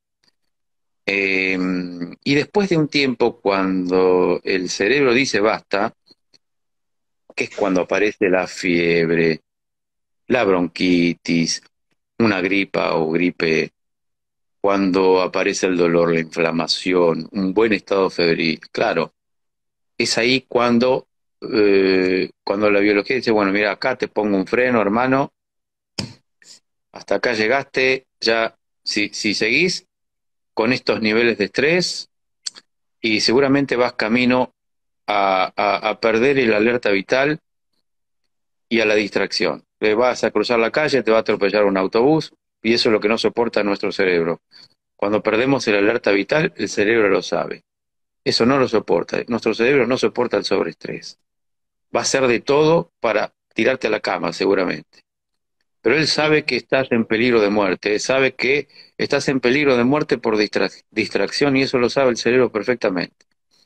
Speaker 2: Eh, y después de un tiempo, cuando el cerebro dice basta, que es cuando aparece la fiebre, la bronquitis, una gripa o gripe, cuando aparece el dolor, la inflamación, un buen estado febril, claro, es ahí cuando la biología dice, bueno, mira, acá te pongo un freno, hermano, hasta acá llegaste, ya, si seguís con estos niveles de estrés, y seguramente vas camino a perder el alerta vital y a la distracción. Vas a cruzar la calle, te va a atropellar un autobús, y eso es lo que no soporta nuestro cerebro. Cuando perdemos el alerta vital, el cerebro lo sabe. Eso no lo soporta. Nuestro cerebro no soporta el sobreestrés. Va a hacer de todo para tirarte a la cama, seguramente. Pero él sabe que estás en peligro de muerte, sabe que estás en peligro de muerte por distracción y eso lo sabe el cerebro perfectamente.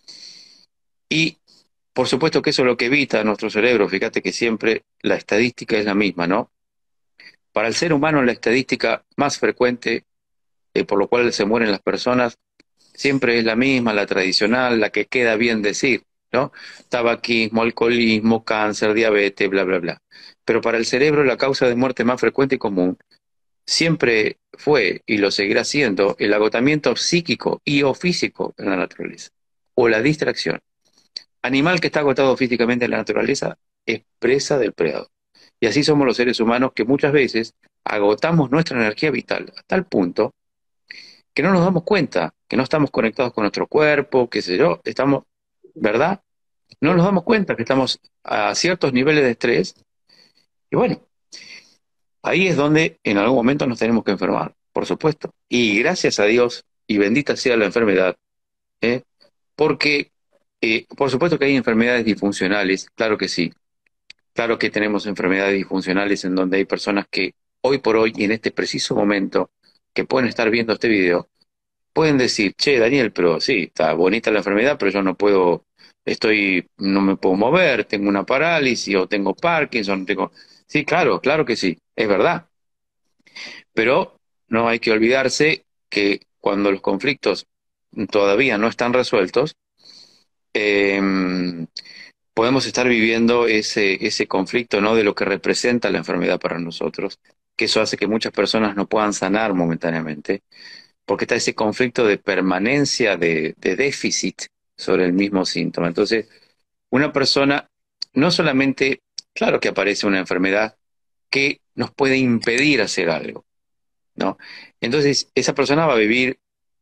Speaker 2: Y por supuesto que eso es lo que evita a nuestro cerebro. Fíjate que siempre la estadística es la misma, ¿no? Para el ser humano la estadística más frecuente, por lo cual se mueren las personas, siempre es la misma, la tradicional, la que queda bien decir, ¿no? Tabaquismo, alcoholismo, cáncer, diabetes, bla, bla, bla. Pero para el cerebro la causa de muerte más frecuente y común siempre fue y lo seguirá siendo el agotamiento psíquico y o físico en la naturaleza, o la distracción. Animal que está agotado físicamente en la naturaleza es presa del predador. Y así somos los seres humanos que muchas veces agotamos nuestra energía vital a tal punto que no nos damos cuenta, que no estamos conectados con nuestro cuerpo, qué sé yo, estamos, ¿verdad? No nos damos cuenta que estamos a ciertos niveles de estrés y bueno, ahí es donde en algún momento nos tenemos que enfermar, por supuesto. Y gracias a Dios y bendita sea la enfermedad, ¿eh? Porque por supuesto que hay enfermedades disfuncionales, claro que sí. Claro que tenemos enfermedades disfuncionales en donde hay personas que hoy por hoy y en este preciso momento que pueden estar viendo este video, pueden decir, che, Daniel, pero sí, está bonita la enfermedad, pero yo no puedo, no me puedo mover, tengo una parálisis o tengo Parkinson, tengo... Sí, claro, claro que sí, es verdad. Pero no hay que olvidarse que cuando los conflictos todavía no están resueltos, eh, podemos estar viviendo ese conflicto, ¿no? De lo que representa la enfermedad para nosotros, que eso hace que muchas personas no puedan sanar momentáneamente, porque está ese conflicto de permanencia, de déficit sobre el mismo síntoma. Entonces, una persona, no solamente, claro que aparece una enfermedad que nos puede impedir hacer algo, ¿no? Entonces, esa persona va a vivir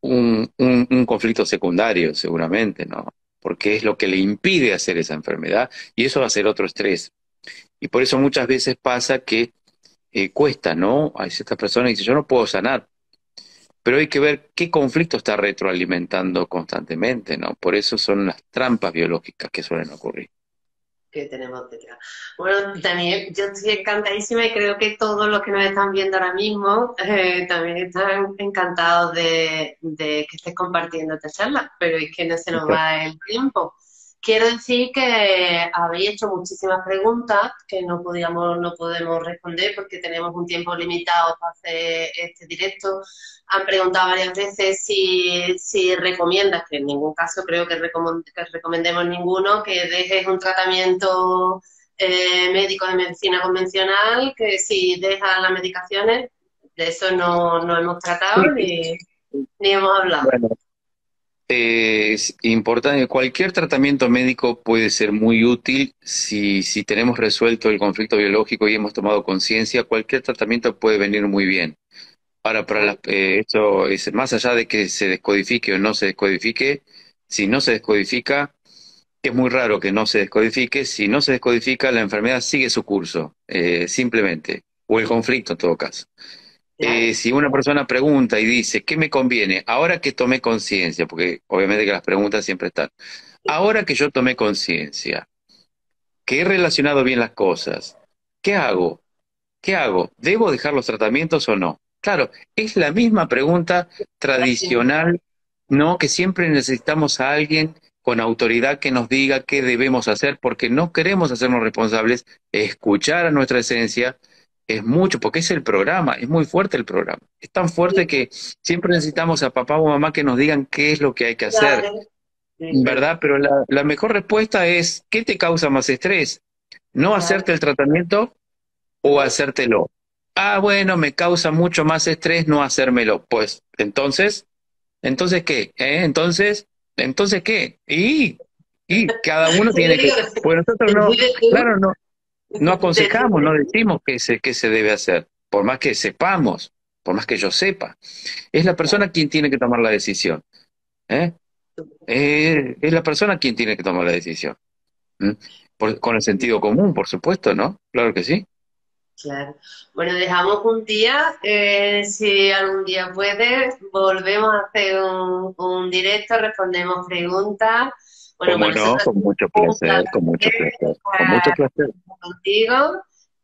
Speaker 2: un conflicto secundario, seguramente, ¿no? Porque es lo que le impide hacer esa enfermedad y eso va a ser otro estrés. Y por eso muchas veces pasa que cuesta, ¿no? Hay ciertas personas que dicen, yo no puedo sanar, pero hay que ver qué conflicto está retroalimentando constantemente, ¿no? Por eso son las trampas biológicas que suelen ocurrir.
Speaker 1: Que tenemos detrás. Bueno, también yo estoy encantadísima y creo que todos los que nos están viendo ahora mismo también están encantados de que estés compartiendo esta charla, pero es que no se nos va el tiempo. Quiero decir que habéis hecho muchísimas preguntas que no podemos responder porque tenemos un tiempo limitado para hacer este directo. Han preguntado varias veces si recomiendas, que en ningún caso creo que recomendemos ninguno, que dejes un tratamiento médico de medicina convencional, que si dejas las medicaciones, de eso no hemos tratado ni hemos hablado.
Speaker 2: Bueno, es importante, cualquier tratamiento médico puede ser muy útil si tenemos resuelto el conflicto biológico y hemos tomado conciencia, cualquier tratamiento puede venir muy bien. Ahora, esto es más allá de que se descodifique o no se descodifique, si no se descodifica, es muy raro que no se descodifique, si no se descodifica, la enfermedad sigue su curso, simplemente, o el conflicto en todo caso.
Speaker 1: Claro.
Speaker 2: Si una persona pregunta y dice, ¿qué me conviene? Ahora que tomé conciencia, porque obviamente que las preguntas siempre están, ahora que yo tomé conciencia, que he relacionado bien las cosas, ¿qué hago? ¿Qué hago? ¿Debo dejar los tratamientos o no? Claro, es la misma pregunta tradicional, ¿no? Que siempre necesitamos a alguien con autoridad que nos diga qué debemos hacer, porque no queremos hacernos responsables. Escuchar a nuestra esencia es mucho, porque es el programa, es muy fuerte el programa. Es tan fuerte que siempre necesitamos a papá o mamá que nos digan qué es lo que hay que hacer,
Speaker 1: Claro. Sí, sí,
Speaker 2: ¿verdad? Pero la mejor respuesta es, ¿qué te causa más estrés? ¿No
Speaker 1: claro.
Speaker 2: hacerte el tratamiento o
Speaker 1: Ujú.
Speaker 2: hacértelo? Ah, bueno, me causa mucho más estrés no hacérmelo. Pues, entonces ¿qué? Entonces ¿qué? Y cada uno tiene que, pues nosotros no,
Speaker 1: Decide tú,
Speaker 2: claro, no aconsejamos, no
Speaker 1: decide tú.
Speaker 2: decimos qué se debe hacer, por más que sepamos, por más que yo sepa. Es la
Speaker 1: Claro.
Speaker 2: persona quien tiene que tomar la decisión, ¿eh? Es la persona quien tiene que tomar la decisión. ¿M? Con el sentido común, por supuesto, ¿no? Claro que sí.
Speaker 1: Claro. Bueno, dejamos un día, si algún día puedes, volvemos a hacer un directo, respondemos preguntas. Bueno,
Speaker 2: Cómo
Speaker 1: para
Speaker 2: no,
Speaker 1: nosotros
Speaker 2: con mucho
Speaker 1: es un
Speaker 2: placer, con mucho
Speaker 1: placer
Speaker 2: placer, con mucho
Speaker 1: estar
Speaker 2: placer.
Speaker 1: contigo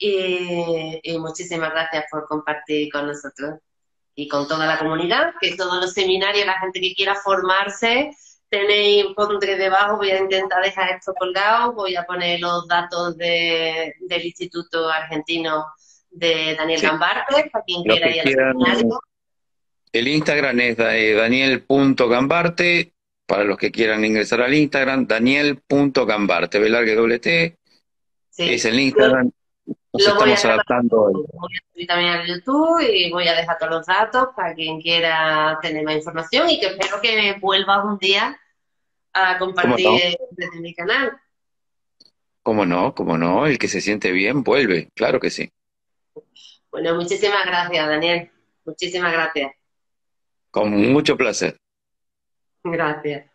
Speaker 1: y muchísimas gracias por compartir con nosotros y con toda la comunidad, que todos los seminarios, la gente que quiera formarse, tenéis, pondré debajo, voy a intentar dejar esto colgado, voy a poner los datos del Instituto Argentino de Daniel
Speaker 2: Sí,
Speaker 1: Gambarte, para quien
Speaker 2: los
Speaker 1: quiera
Speaker 2: que
Speaker 1: ir al
Speaker 2: quieran,
Speaker 1: seminario.
Speaker 2: el Instagram es daniel.gambarte, para los que quieran ingresar al Instagram, daniel.gambarte, B larga y doble T, es
Speaker 1: Sí,
Speaker 2: el Instagram, nos
Speaker 1: lo voy a
Speaker 2: estamos
Speaker 1: dejar
Speaker 2: adaptando.
Speaker 1: voy a subir también al YouTube y voy a dejar todos los datos para quien quiera tener más información y que espero que vuelvas un día a
Speaker 2: ¿Cómo no?
Speaker 1: compartir desde mi canal.
Speaker 2: ¿Cómo no? ¿Cómo no? El que se siente bien vuelve, claro que sí,
Speaker 1: Bueno, muchísimas gracias, Daniel. Muchísimas gracias.
Speaker 2: con mucho placer.
Speaker 1: Gracias.